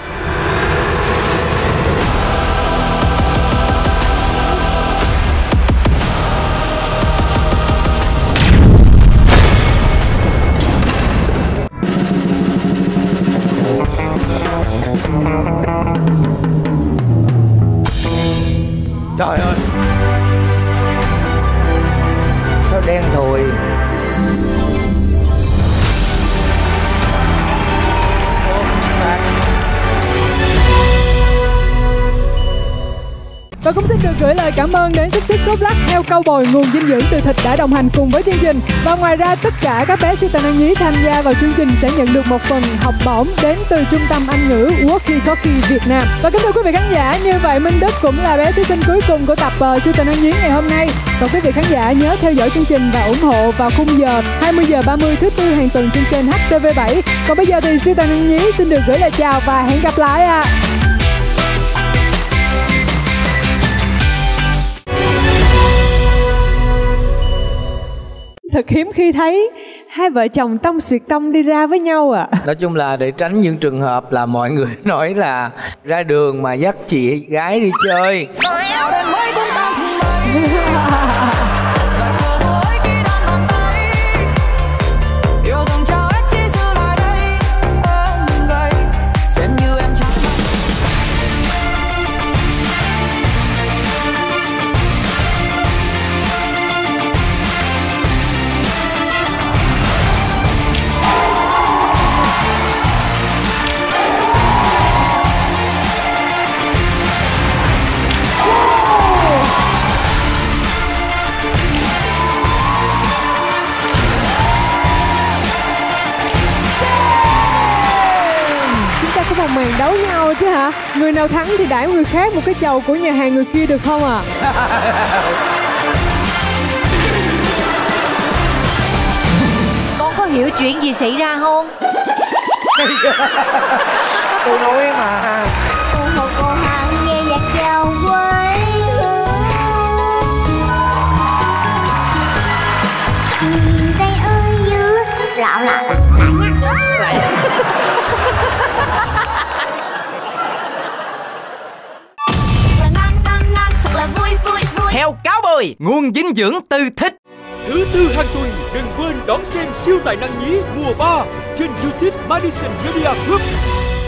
Trời ơi, sao đen thùi. Và cũng xin được gửi lời cảm ơn đến xúc xích sốt lắc heo cau bồi, nguồn dinh dưỡng từ thịt đã đồng hành cùng với chương trình. Và ngoài ra tất cả các bé siêu tài năng nhí tham gia vào chương trình sẽ nhận được một phần học bổng đến từ trung tâm Anh ngữ Walkie Talkie Việt Nam. Và kính thưa quý vị khán giả, như vậy Minh Đức cũng là bé thí sinh cuối cùng của tập uh, siêu tài năng nhí ngày hôm nay. Còn quý vị khán giả nhớ theo dõi chương trình và ủng hộ vào khung giờ hai mươi giờ ba mươi thứ tư hàng tuần trên kênh hát tê vê bảy. Còn bây giờ thì siêu tài năng nhí xin được gửi lời chào và hẹn gặp lại ạ. À. Thật hiếm khi thấy hai vợ chồng tông xuyệt tông đi ra với nhau ạ. À. Nói chung là để tránh những trường hợp là mọi người nói là ra đường mà dắt chị gái đi chơi. vòng màn đấu nhau chứ hả? Người nào thắng thì đãi người khác một cái chầu của nhà hàng người kia được không ạ? À? Con có hiểu chuyện gì xảy ra không? Tôi nói mà. Cô hồ cô hàng nghe nhạc chào quê hương. Đây ơi dư lạo lạ lạ lạ nha. Heo cáo bồi, nguồn dinh dưỡng từ thịt. Thứ tư hàng tuần, đừng quên đón xem siêu tài năng nhí mùa ba trên YouTube Madison Media Group.